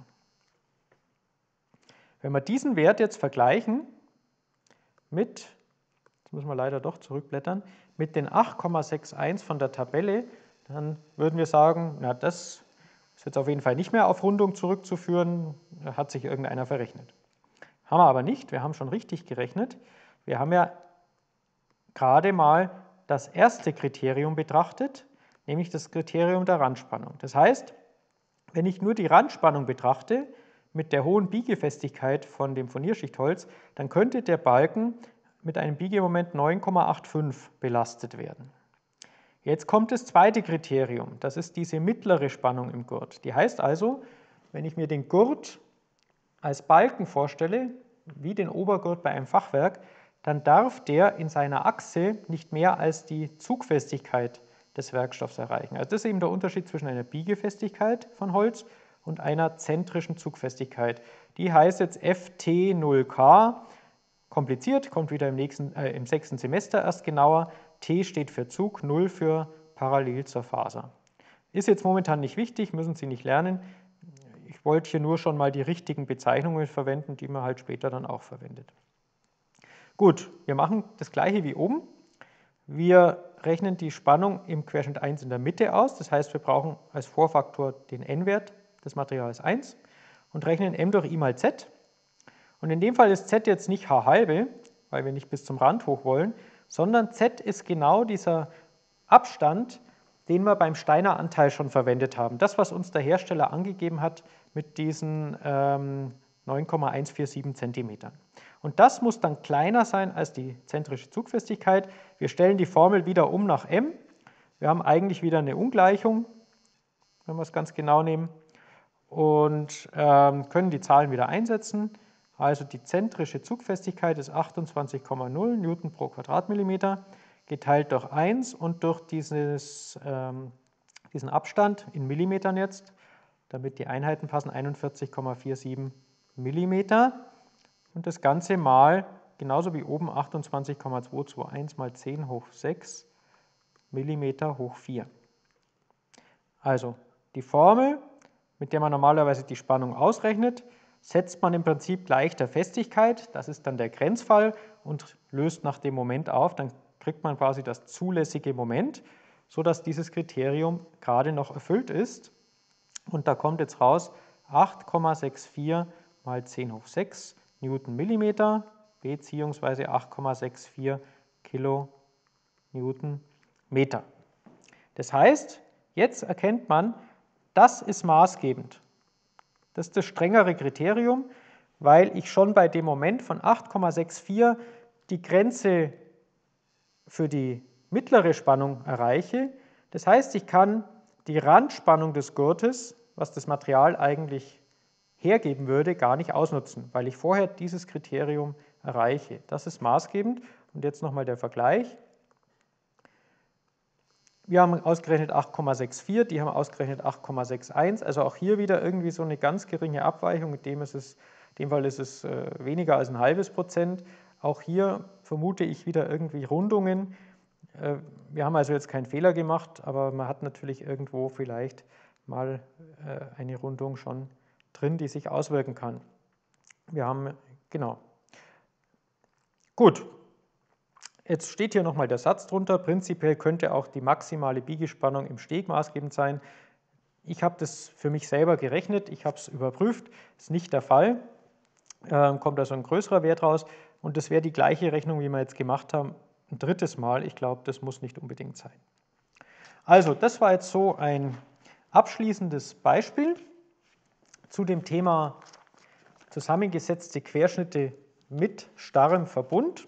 Speaker 1: Wenn wir diesen Wert jetzt vergleichen mit, jetzt müssen wir leider doch zurückblättern, mit den acht Komma einundsechzig von der Tabelle, dann würden wir sagen, na, das ist jetzt auf jeden Fall nicht mehr auf Rundung zurückzuführen, da hat sich irgendeiner verrechnet. Haben wir aber nicht, wir haben schon richtig gerechnet. Wir haben ja gerade mal das erste Kriterium betrachtet, nämlich das Kriterium der Randspannung. Das heißt, wenn ich nur die Randspannung betrachte, mit der hohen Biegefestigkeit von dem Furnierschichtholz, dann könnte der Balken mit einem Biegemoment neun Komma fünfundachtzig belastet werden. Jetzt kommt das zweite Kriterium, das ist diese mittlere Spannung im Gurt. Die heißt also, wenn ich mir den Gurt als Balken vorstelle, wie den Obergurt bei einem Fachwerk, dann darf der in seiner Achse nicht mehr als die Zugfestigkeit des Werkstoffs erreichen. Also das ist eben der Unterschied zwischen einer Biegefestigkeit von Holz und einer zentrischen Zugfestigkeit. Die heißt jetzt F T null K, kompliziert, kommt wieder im, nächsten, äh, im sechsten Semester erst genauer. T steht für Zug, null für parallel zur Faser. Ist jetzt momentan nicht wichtig, müssen Sie nicht lernen. Ich wollte hier nur schon mal die richtigen Bezeichnungen verwenden, die man halt später dann auch verwendet. Gut, wir machen das gleiche wie oben. Wir rechnen die Spannung im Querschnitt eins in der Mitte aus. Das heißt, wir brauchen als Vorfaktor den n-Wert des Materials eins und rechnen m durch i mal z. Und in dem Fall ist z jetzt nicht h halbe, weil wir nicht bis zum Rand hoch wollen, sondern z ist genau dieser Abstand, den wir beim Steiner Anteil schon verwendet haben. Das, was uns der Hersteller angegeben hat mit diesen ähm, neun Komma hundertvierundvierzig Zentimetern. Und das muss dann kleiner sein als die zentrische Zugfestigkeit. Wir stellen die Formel wieder um nach m. Wir haben eigentlich wieder eine Ungleichung, wenn wir es ganz genau nehmen, und ähm, können die Zahlen wieder einsetzen. Also die zentrische Zugfestigkeit ist achtundzwanzig Komma null Newton pro Quadratmillimeter, geteilt durch eins und durch dieses, ähm, diesen Abstand in Millimetern jetzt, damit die Einheiten passen, einundvierzig Komma siebenundvierzig Millimeter. Und das Ganze mal, genauso wie oben, achtundzwanzig Komma zweihunderteinundzwanzig mal zehn hoch sechs Millimeter hoch vier. Also die Formel, mit der man normalerweise die Spannung ausrechnet, setzt man im Prinzip gleich der Festigkeit, das ist dann der Grenzfall, und löst nach dem Moment auf, dann kriegt man quasi das zulässige Moment, sodass dieses Kriterium gerade noch erfüllt ist. Und da kommt jetzt raus acht Komma vierundsechzig mal zehn hoch sechs Newton Millimeter bzw. acht Komma vierundsechzig Kilonewton Meter. Das heißt, jetzt erkennt man, das ist maßgebend. Das ist das strengere Kriterium, weil ich schon bei dem Moment von acht Komma vierundsechzig die Grenze für die mittlere Spannung erreiche. Das heißt, ich kann die Randspannung des Gurtes, was das Material eigentlich hergeben würde, gar nicht ausnutzen, weil ich vorher dieses Kriterium erreiche. Das ist maßgebend. Und jetzt nochmal der Vergleich. Wir haben ausgerechnet acht Komma vierundsechzig, die haben ausgerechnet acht Komma einundsechzig, also auch hier wieder irgendwie so eine ganz geringe Abweichung, in dem, ist es, in dem Fall ist es äh, weniger als ein halbes Prozent. Auch hier vermute ich wieder irgendwie Rundungen. Äh, wir haben also jetzt keinen Fehler gemacht, aber man hat natürlich irgendwo vielleicht mal äh, eine Rundung schon drin, die sich auswirken kann. Wir haben, genau. Gut. Jetzt steht hier nochmal der Satz drunter, prinzipiell könnte auch die maximale Biegespannung im Steg maßgebend sein. Ich habe das für mich selber gerechnet, ich habe es überprüft, ist nicht der Fall, ähm, kommt also ein größerer Wert raus und das wäre die gleiche Rechnung, wie wir jetzt gemacht haben, ein drittes Mal. Ich glaube, das muss nicht unbedingt sein. Also, das war jetzt so ein abschließendes Beispiel zu dem Thema zusammengesetzte Querschnitte mit starrem Verbund.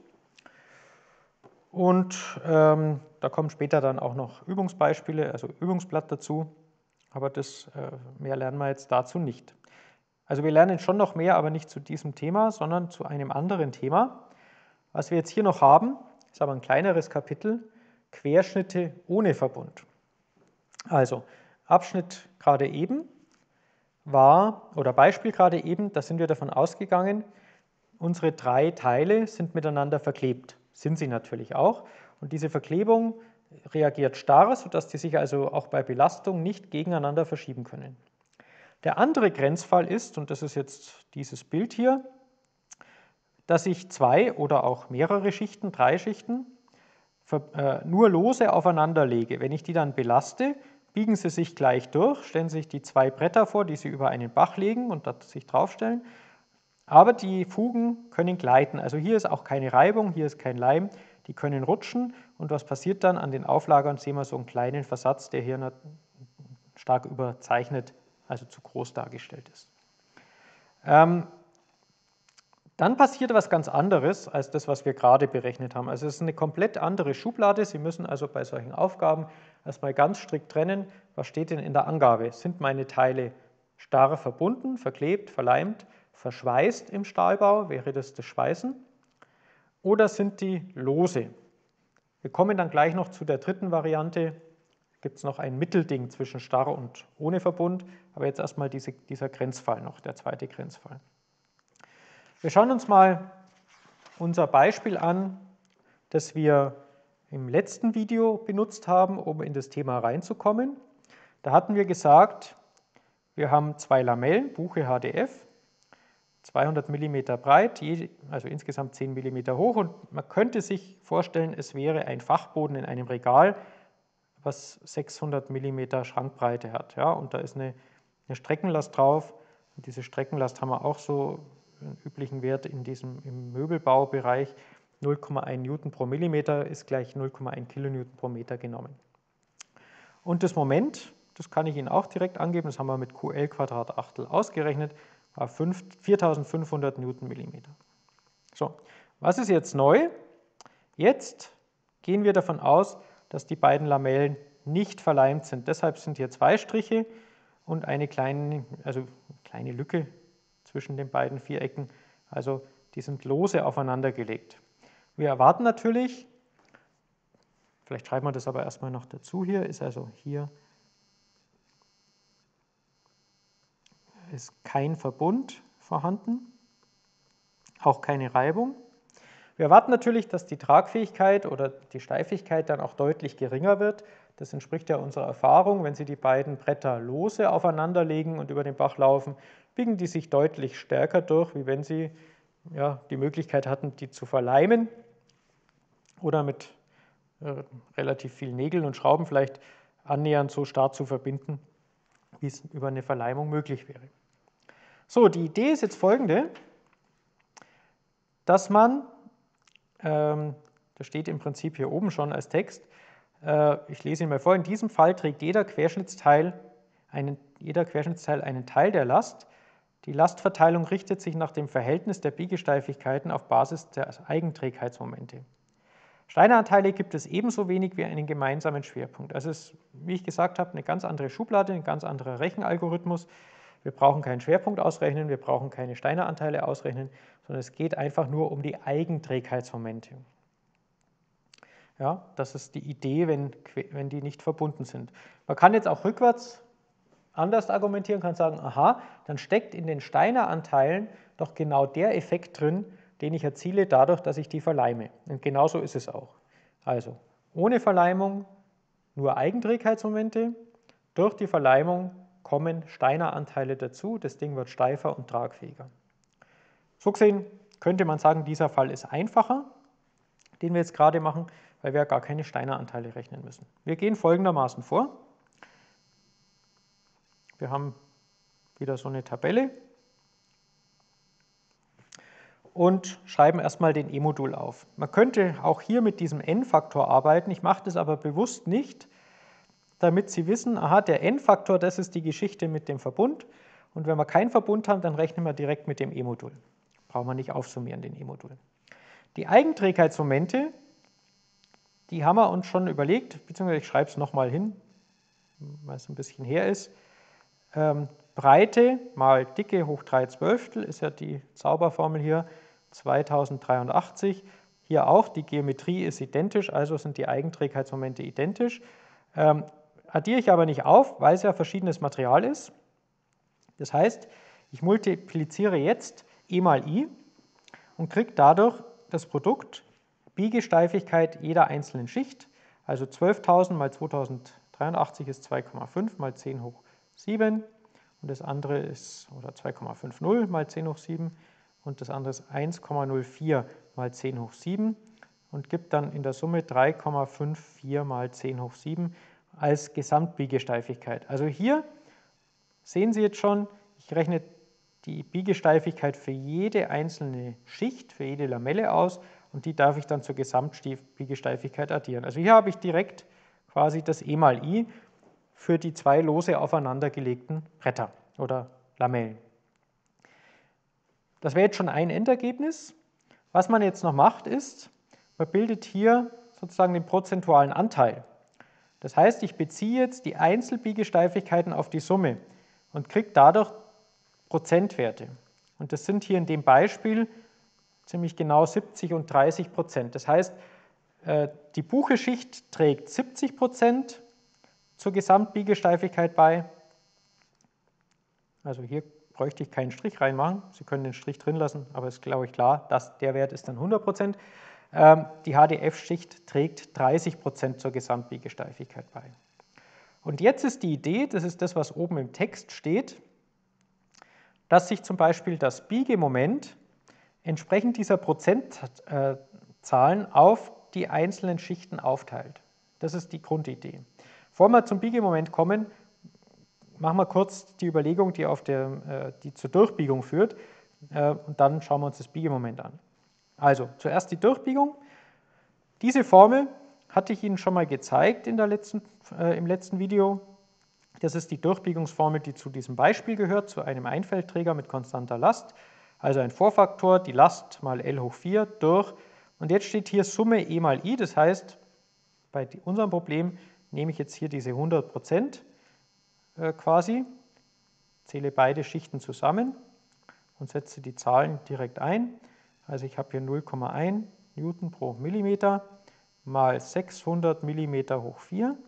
Speaker 1: Und ähm, da kommen später dann auch noch Übungsbeispiele, also Übungsblatt dazu, aber das, äh, mehr lernen wir jetzt dazu nicht. Also wir lernen schon noch mehr, aber nicht zu diesem Thema, sondern zu einem anderen Thema. Was wir jetzt hier noch haben, ist aber ein kleineres Kapitel, Querschnitte ohne Verbund. Also Abschnitt gerade eben war, oder Beispiel gerade eben, da sind wir davon ausgegangen, unsere drei Teile sind miteinander verklebt. Sind sie natürlich auch. Und diese Verklebung reagiert starr, sodass die sich also auch bei Belastung nicht gegeneinander verschieben können. Der andere Grenzfall ist, und das ist jetzt dieses Bild hier, dass ich zwei oder auch mehrere Schichten, drei Schichten, nur lose aufeinander lege. Wenn ich die dann belaste, biegen sie sich gleich durch, stellen sich die zwei Bretter vor, die sie über einen Bach legen und sich draufstellen. Aber die Fugen können gleiten, also hier ist auch keine Reibung, hier ist kein Leim, die können rutschen und was passiert dann? An den Auflagern sehen wir so einen kleinen Versatz, der hier stark überzeichnet, also zu groß dargestellt ist. Ähm, Dann passiert was ganz anderes als das, was wir gerade berechnet haben. Also es ist eine komplett andere Schublade. Sie müssen also bei solchen Aufgaben erstmal ganz strikt trennen, was steht denn in der Angabe. Sind meine Teile starr verbunden, verklebt, verleimt, verschweißt im Stahlbau, wäre das das Schweißen, oder sind die lose? Wir kommen dann gleich noch zu der dritten Variante. Da gibt es noch ein Mittelding zwischen starr und ohne Verbund, aber jetzt erstmal diese, dieser Grenzfall noch, der zweite Grenzfall. Wir schauen uns mal unser Beispiel an, das wir im letzten Video benutzt haben, um in das Thema reinzukommen. Da hatten wir gesagt, wir haben zwei Lamellen, Buche H D F, zweihundert Millimeter breit, also insgesamt zehn Millimeter hoch, und man könnte sich vorstellen, es wäre ein Fachboden in einem Regal, was sechshundert Millimeter Schrankbreite hat. Ja, und da ist eine, eine Streckenlast drauf. Und diese Streckenlast haben wir auch so einen üblichen Wert in diesem, im Möbelbaubereich. null Komma eins Newton pro Millimeter ist gleich null Komma eins Kilonewton pro Meter genommen. Und das Moment, das kann ich Ihnen auch direkt angeben, das haben wir mit Q L Quadrat Achtel ausgerechnet, war viertausendfünfhundert Newtonmillimeter. So, was ist jetzt neu? Jetzt gehen wir davon aus, dass die beiden Lamellen nicht verleimt sind. Deshalb sind hier zwei Striche und eine kleine, also eine kleine Lücke zwischen den beiden Vierecken. Also die sind lose aufeinander gelegt. Wir erwarten natürlich, vielleicht schreiben wir das aber erstmal noch dazu hier, ist also hier ist kein Verbund vorhanden, auch keine Reibung. Wir erwarten natürlich, dass die Tragfähigkeit oder die Steifigkeit dann auch deutlich geringer wird. Das entspricht ja unserer Erfahrung. Wenn Sie die beiden Bretter lose aufeinander legen und über den Bach laufen, biegen die sich deutlich stärker durch, wie wenn Sie ja, die Möglichkeit hatten, die zu verleimen oder mit äh, relativ vielen Nägeln und Schrauben vielleicht annähernd so stark zu verbinden, wie es über eine Verleimung möglich wäre. So, die Idee ist jetzt folgende, dass man, ähm, das steht im Prinzip hier oben schon als Text, äh, ich lese ihn mal vor, in diesem Fall trägt jeder Querschnittsteil, einen, jeder Querschnittsteil einen Teil der Last. Die Lastverteilung richtet sich nach dem Verhältnis der Biegesteifigkeiten auf Basis der Eigenträgheitsmomente. Steineranteile gibt es ebenso wenig wie einen gemeinsamen Schwerpunkt. Also es ist, wie ich gesagt habe, eine ganz andere Schublade, ein ganz anderer Rechenalgorithmus. Wir brauchen keinen Schwerpunkt ausrechnen, wir brauchen keine Steineranteile ausrechnen, sondern es geht einfach nur um die Eigenträgheitsmomente. Ja, das ist die Idee, wenn, wenn die nicht verbunden sind. Man kann jetzt auch rückwärts anders argumentieren, kann sagen, aha, dann steckt in den Steineranteilen doch genau der Effekt drin, den ich erziele dadurch, dass ich die verleime. Und genauso ist es auch. Also ohne Verleimung nur Eigenträgheitsmomente, durch die Verleimung kommen Steineranteile dazu, das Ding wird steifer und tragfähiger. So gesehen könnte man sagen, dieser Fall ist einfacher, den wir jetzt gerade machen, weil wir ja gar keine Steineranteile rechnen müssen. Wir gehen folgendermaßen vor. Wir haben wieder so eine Tabelle und schreiben erstmal den E-Modul auf. Man könnte auch hier mit diesem n-Faktor arbeiten, ich mache das aber bewusst nicht, damit Sie wissen, aha, der n-Faktor, das ist die Geschichte mit dem Verbund, und wenn wir keinen Verbund haben, dann rechnen wir direkt mit dem E-Modul. Brauchen wir nicht aufsummieren, den E-Modul. Die Eigenträgheitsmomente, die haben wir uns schon überlegt, beziehungsweise ich schreibe es nochmal hin, weil es ein bisschen her ist. Ähm, Breite mal Dicke hoch drei Zwölftel ist ja die Zauberformel hier, zweitausenddreiundachtzig. Hier auch, die Geometrie ist identisch, also sind die Eigenträgheitsmomente identisch. Ähm, addiere ich aber nicht auf, weil es ja verschiedenes Material ist. Das heißt, ich multipliziere jetzt E mal I und kriege dadurch das Produkt Biegesteifigkeit jeder einzelnen Schicht. Also zwölftausend mal zweitausenddreiundachtzig ist zwei Komma fünf mal zehn hoch sieben und das andere ist, oder zwei Komma fünfzig mal zehn hoch sieben und das andere ist eins Komma null vier mal zehn hoch sieben und gibt dann in der Summe drei Komma vierundfünfzig mal zehn hoch sieben als Gesamtbiegesteifigkeit. Also hier sehen Sie jetzt schon, ich rechne die Biegesteifigkeit für jede einzelne Schicht, für jede Lamelle aus und die darf ich dann zur Gesamtbiegesteifigkeit addieren. Also hier habe ich direkt quasi das E mal I für die zwei lose aufeinandergelegten Bretter oder Lamellen. das wäre jetzt schon ein Endergebnis. Was man jetzt noch macht, ist, man bildet hier sozusagen den prozentualen Anteil. Das heißt, ich beziehe jetzt die Einzelbiegesteifigkeiten auf die Summe und kriege dadurch Prozentwerte. Und das sind hier in dem Beispiel ziemlich genau siebzig und dreißig Prozent. Das heißt, die Bucheschicht trägt siebzig Prozent zur Gesamtbiegesteifigkeit bei. Also hier bräuchte ich keinen Strich reinmachen. Sie können den Strich drin lassen, aber es ist, glaube ich, klar, dass der Wert ist dann hundert Prozent. Die H D F-Schicht trägt dreißig Prozent zur Gesamtbiegesteifigkeit bei. Und jetzt ist die Idee, das ist das, was oben im Text steht, dass sich zum Beispiel das Biegemoment entsprechend dieser Prozentzahlen auf die einzelnen Schichten aufteilt. Das ist die Grundidee. Bevor wir zum Biegemoment kommen, machen wir kurz die Überlegung, die, auf der, die zur Durchbiegung führt, und dann schauen wir uns das Biegemoment an. Also, zuerst die Durchbiegung. Diese Formel hatte ich Ihnen schon mal gezeigt in der letzten, äh, im letzten Video. Das ist die Durchbiegungsformel, die zu diesem Beispiel gehört, zu einem Einfeldträger mit konstanter Last. Also ein Vorfaktor, die Last mal L hoch vier durch. Und jetzt steht hier Summe E mal I, das heißt, bei unserem Problem nehme ich jetzt hier diese hundert Prozent äh, quasi, zähle beide Schichten zusammen und setze die Zahlen direkt ein. Also ich habe hier null Komma eins Newton pro Millimeter mal sechshundert Millimeter hoch vier.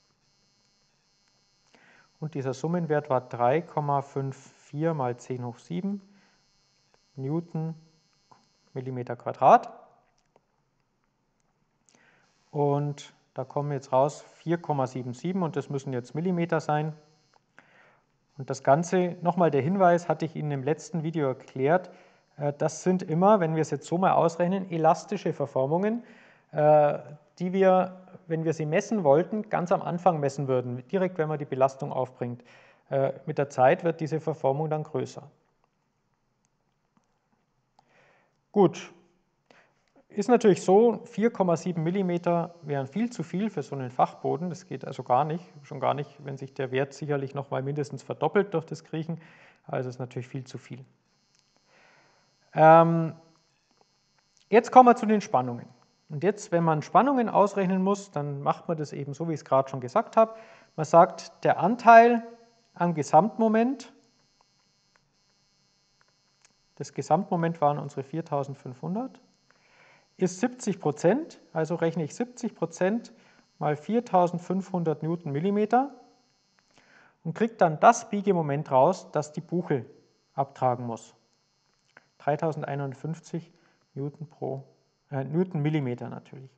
Speaker 1: Und dieser Summenwert war drei Komma vierundfünfzig mal zehn hoch sieben Newton Millimeter Quadrat. Und da kommen jetzt raus vier Komma siebenundsiebzig und das müssen jetzt Millimeter sein. Und das Ganze, nochmal der Hinweis, hatte ich Ihnen im letzten Video erklärt, das sind immer, wenn wir es jetzt so mal ausrechnen, elastische Verformungen, die wir, wenn wir sie messen wollten, ganz am Anfang messen würden, direkt wenn man die Belastung aufbringt. Mit der Zeit wird diese Verformung dann größer. Gut, ist natürlich so, vier Komma sieben Millimeter wären viel zu viel für so einen Fachboden, das geht also gar nicht, schon gar nicht, wenn sich der Wert sicherlich noch mal mindestens verdoppelt durch das Kriechen, also ist natürlich viel zu viel. Ähm, jetzt kommen wir zu den Spannungen. Und jetzt, wenn man Spannungen ausrechnen muss, dann macht man das eben so, wie ich es gerade schon gesagt habe. Man sagt, der Anteil am Gesamtmoment, das Gesamtmoment waren unsere viertausendfünfhundert, ist siebzig Prozent, also rechne ich siebzig Prozent mal viertausendfünfhundert Newton Millimeter und kriege dann das Biegemoment raus, das die Buche abtragen muss. dreitausendeinhundertfünfzig Newton pro äh, Newton Millimeter natürlich.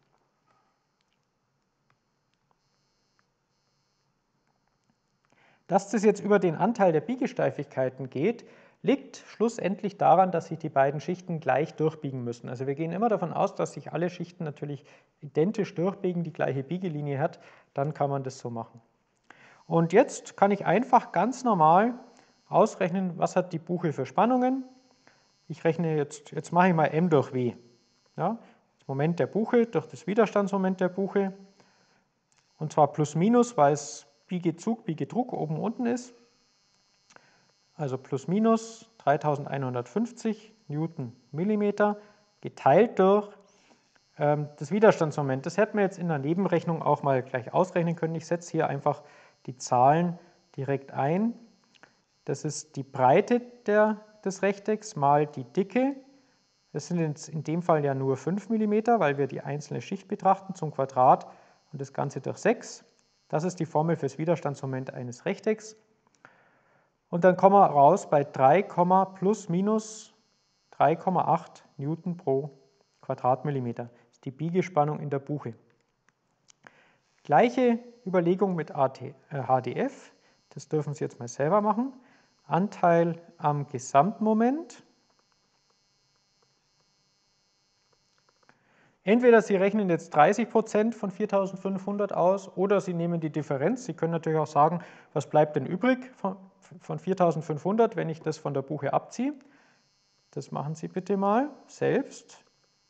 Speaker 1: Dass das jetzt über den Anteil der Biegesteifigkeiten geht, liegt schlussendlich daran, dass sich die beiden Schichten gleich durchbiegen müssen. Also wir gehen immer davon aus, dass sich alle Schichten natürlich identisch durchbiegen, die gleiche Biegelinie hat, dann kann man das so machen. Und jetzt kann ich einfach ganz normal ausrechnen, was hat die Buche für Spannungen. Ich rechne jetzt, jetzt mache ich mal M durch W. Ja, das Moment der Buche durch das Widerstandsmoment der Buche. Und zwar plus minus, weil es Biegezug, Biegedruck oben und unten ist. Also plus minus dreitausendeinhundertfünfzig Newton Millimeter geteilt durch ähm, das Widerstandsmoment. Das hätten wir jetzt in der Nebenrechnung auch mal gleich ausrechnen können. Ich setze hier einfach die Zahlen direkt ein. Das ist die Breite der, des Rechtecks mal die Dicke. Das sind jetzt in dem Fall ja nur fünf Millimeter, weil wir die einzelne Schicht betrachten zum Quadrat und das Ganze durch sechs. Das ist die Formel für das Widerstandsmoment eines Rechtecks. Und dann kommen wir raus bei drei, plus minus drei Komma acht Newton pro Quadratmillimeter. Das ist die Biegespannung in der Buche. Gleiche Überlegung mit H D F. Das dürfen Sie jetzt mal selber machen. Anteil am Gesamtmoment. Entweder Sie rechnen jetzt dreißig Prozent von viertausendfünfhundert aus oder Sie nehmen die Differenz. Sie können natürlich auch sagen, was bleibt denn übrig von, von viertausendfünfhundert, wenn ich das von der Buche abziehe. Das machen Sie bitte mal selbst.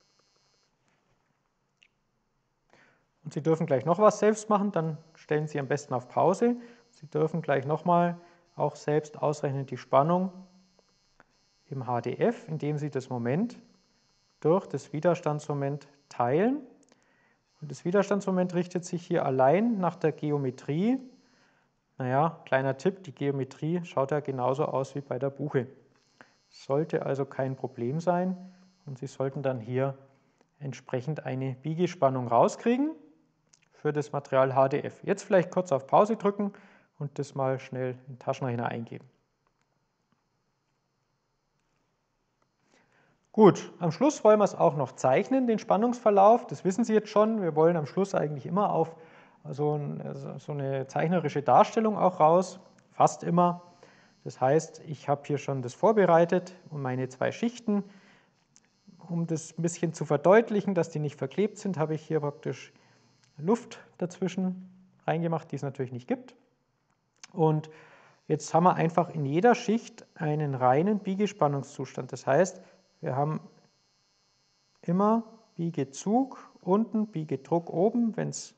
Speaker 1: Und Sie dürfen gleich noch was selbst machen, dann stellen Sie am besten auf Pause. Sie dürfen gleich nochmal auch selbst ausrechnen die Spannung im H D F, indem Sie das Moment durch das Widerstandsmoment teilen. Und das Widerstandsmoment richtet sich hier allein nach der Geometrie. Naja, kleiner Tipp, die Geometrie schaut ja genauso aus wie bei der Buche. Sollte also kein Problem sein und Sie sollten dann hier entsprechend eine Biegespannung rauskriegen für das Material H D F. Jetzt vielleicht kurz auf Pause drücken und das mal schnell in den Taschenrechner eingeben. Gut, am Schluss wollen wir es auch noch zeichnen, den Spannungsverlauf. Das wissen Sie jetzt schon. Wir wollen am Schluss eigentlich immer auf so, ein, so eine zeichnerische Darstellung auch raus, fast immer. Das heißt, ich habe hier schon das vorbereitet und meine zwei Schichten. Um das ein bisschen zu verdeutlichen, dass die nicht verklebt sind, habe ich hier praktisch Luft dazwischen reingemacht, die es natürlich nicht gibt. Und jetzt haben wir einfach in jeder Schicht einen reinen Biegespannungszustand. Das heißt, wir haben immer Biegezug unten, Biegedruck oben, wenn es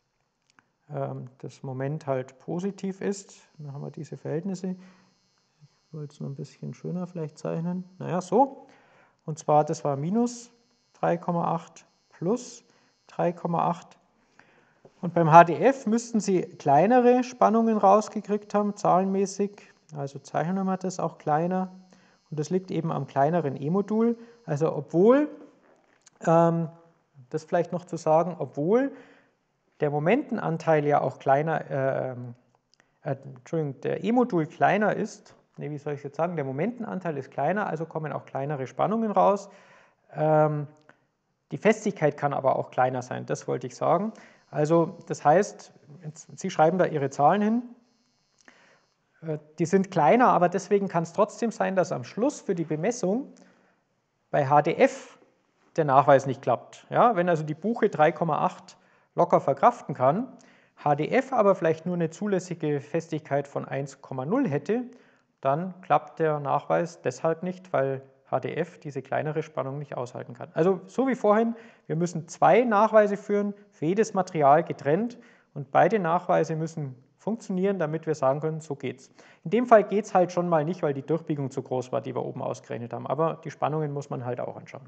Speaker 1: ähm, das Moment halt positiv ist. Dann haben wir diese Verhältnisse. Ich wollte es noch ein bisschen schöner vielleicht zeichnen. Naja, so. Und zwar, das war minus drei Komma acht plus drei Komma acht. Und beim H D F müssten Sie kleinere Spannungen rausgekriegt haben, zahlenmäßig. Also zeichnen wir das auch kleiner. Und das liegt eben am kleineren E-Modul. Also obwohl, ähm, das vielleicht noch zu sagen, obwohl der Momentenanteil ja auch kleiner, äh, äh, Entschuldigung, der E-Modul kleiner ist, nee, wie soll ich jetzt sagen, der Momentenanteil ist kleiner, also kommen auch kleinere Spannungen raus. Ähm, die Festigkeit kann aber auch kleiner sein, das wollte ich sagen. Also das heißt, Sie schreiben da Ihre Zahlen hin, die sind kleiner, aber deswegen kann es trotzdem sein, dass am Schluss für die Bemessung bei H D F der Nachweis nicht klappt. Ja, wenn also die Buche drei Komma acht locker verkraften kann, H D F aber vielleicht nur eine zulässige Festigkeit von eins Komma null hätte, dann klappt der Nachweis deshalb nicht, weil H D F diese kleinere Spannung nicht aushalten kann. Also so wie vorhin, wir müssen zwei Nachweise führen, für jedes Material getrennt und beide Nachweise müssen funktionieren, damit wir sagen können, so geht's. In dem Fall geht es halt schon mal nicht, weil die Durchbiegung zu groß war, die wir oben ausgerechnet haben, aber die Spannungen muss man halt auch anschauen.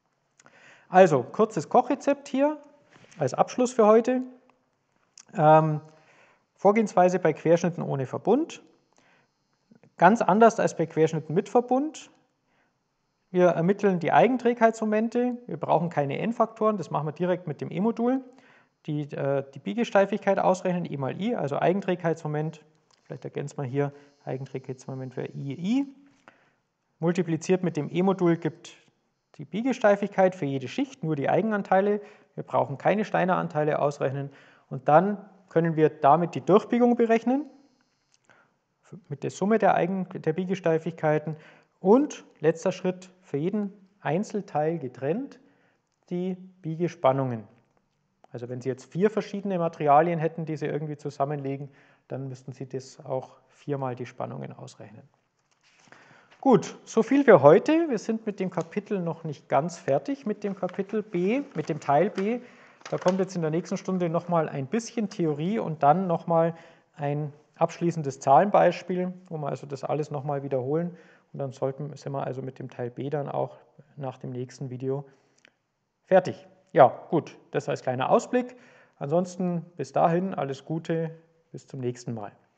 Speaker 1: Also, kurzes Kochrezept hier als Abschluss für heute. Ähm, Vorgehensweise bei Querschnitten ohne Verbund. Ganz anders als bei Querschnitten mit Verbund. Wir ermitteln die Eigenträgheitsmomente. Wir brauchen keine N-Faktoren, das machen wir direkt mit dem E-Modul. Die, äh, die Biegesteifigkeit ausrechnen, I mal I, also Eigenträgheitsmoment, vielleicht ergänzt man hier, Eigenträgheitsmoment wäre I I. Multipliziert mit dem E-Modul gibt die Biegesteifigkeit für jede Schicht, nur die Eigenanteile. Wir brauchen keine Steiner-Anteile ausrechnen. Und dann können wir damit die Durchbiegung berechnen, mit der Summe der, Eigen, der Biegesteifigkeiten. Und letzter Schritt, für jeden Einzelteil getrennt, die Biegespannungen. Also wenn Sie jetzt vier verschiedene Materialien hätten, die Sie irgendwie zusammenlegen, dann müssten Sie das auch viermal die Spannungen ausrechnen. Gut, so viel für heute. Wir sind mit dem Kapitel noch nicht ganz fertig, mit dem Kapitel B, mit dem Teil B. Da kommt jetzt in der nächsten Stunde nochmal ein bisschen Theorie und dann nochmal ein abschließendes Zahlenbeispiel, wo wir also das alles nochmal wiederholen. Und dann sollten, sind wir also mit dem Teil B dann auch nach dem nächsten Video fertig. Ja, gut, das als kleiner Ausblick. Ansonsten bis dahin alles Gute, bis zum nächsten Mal.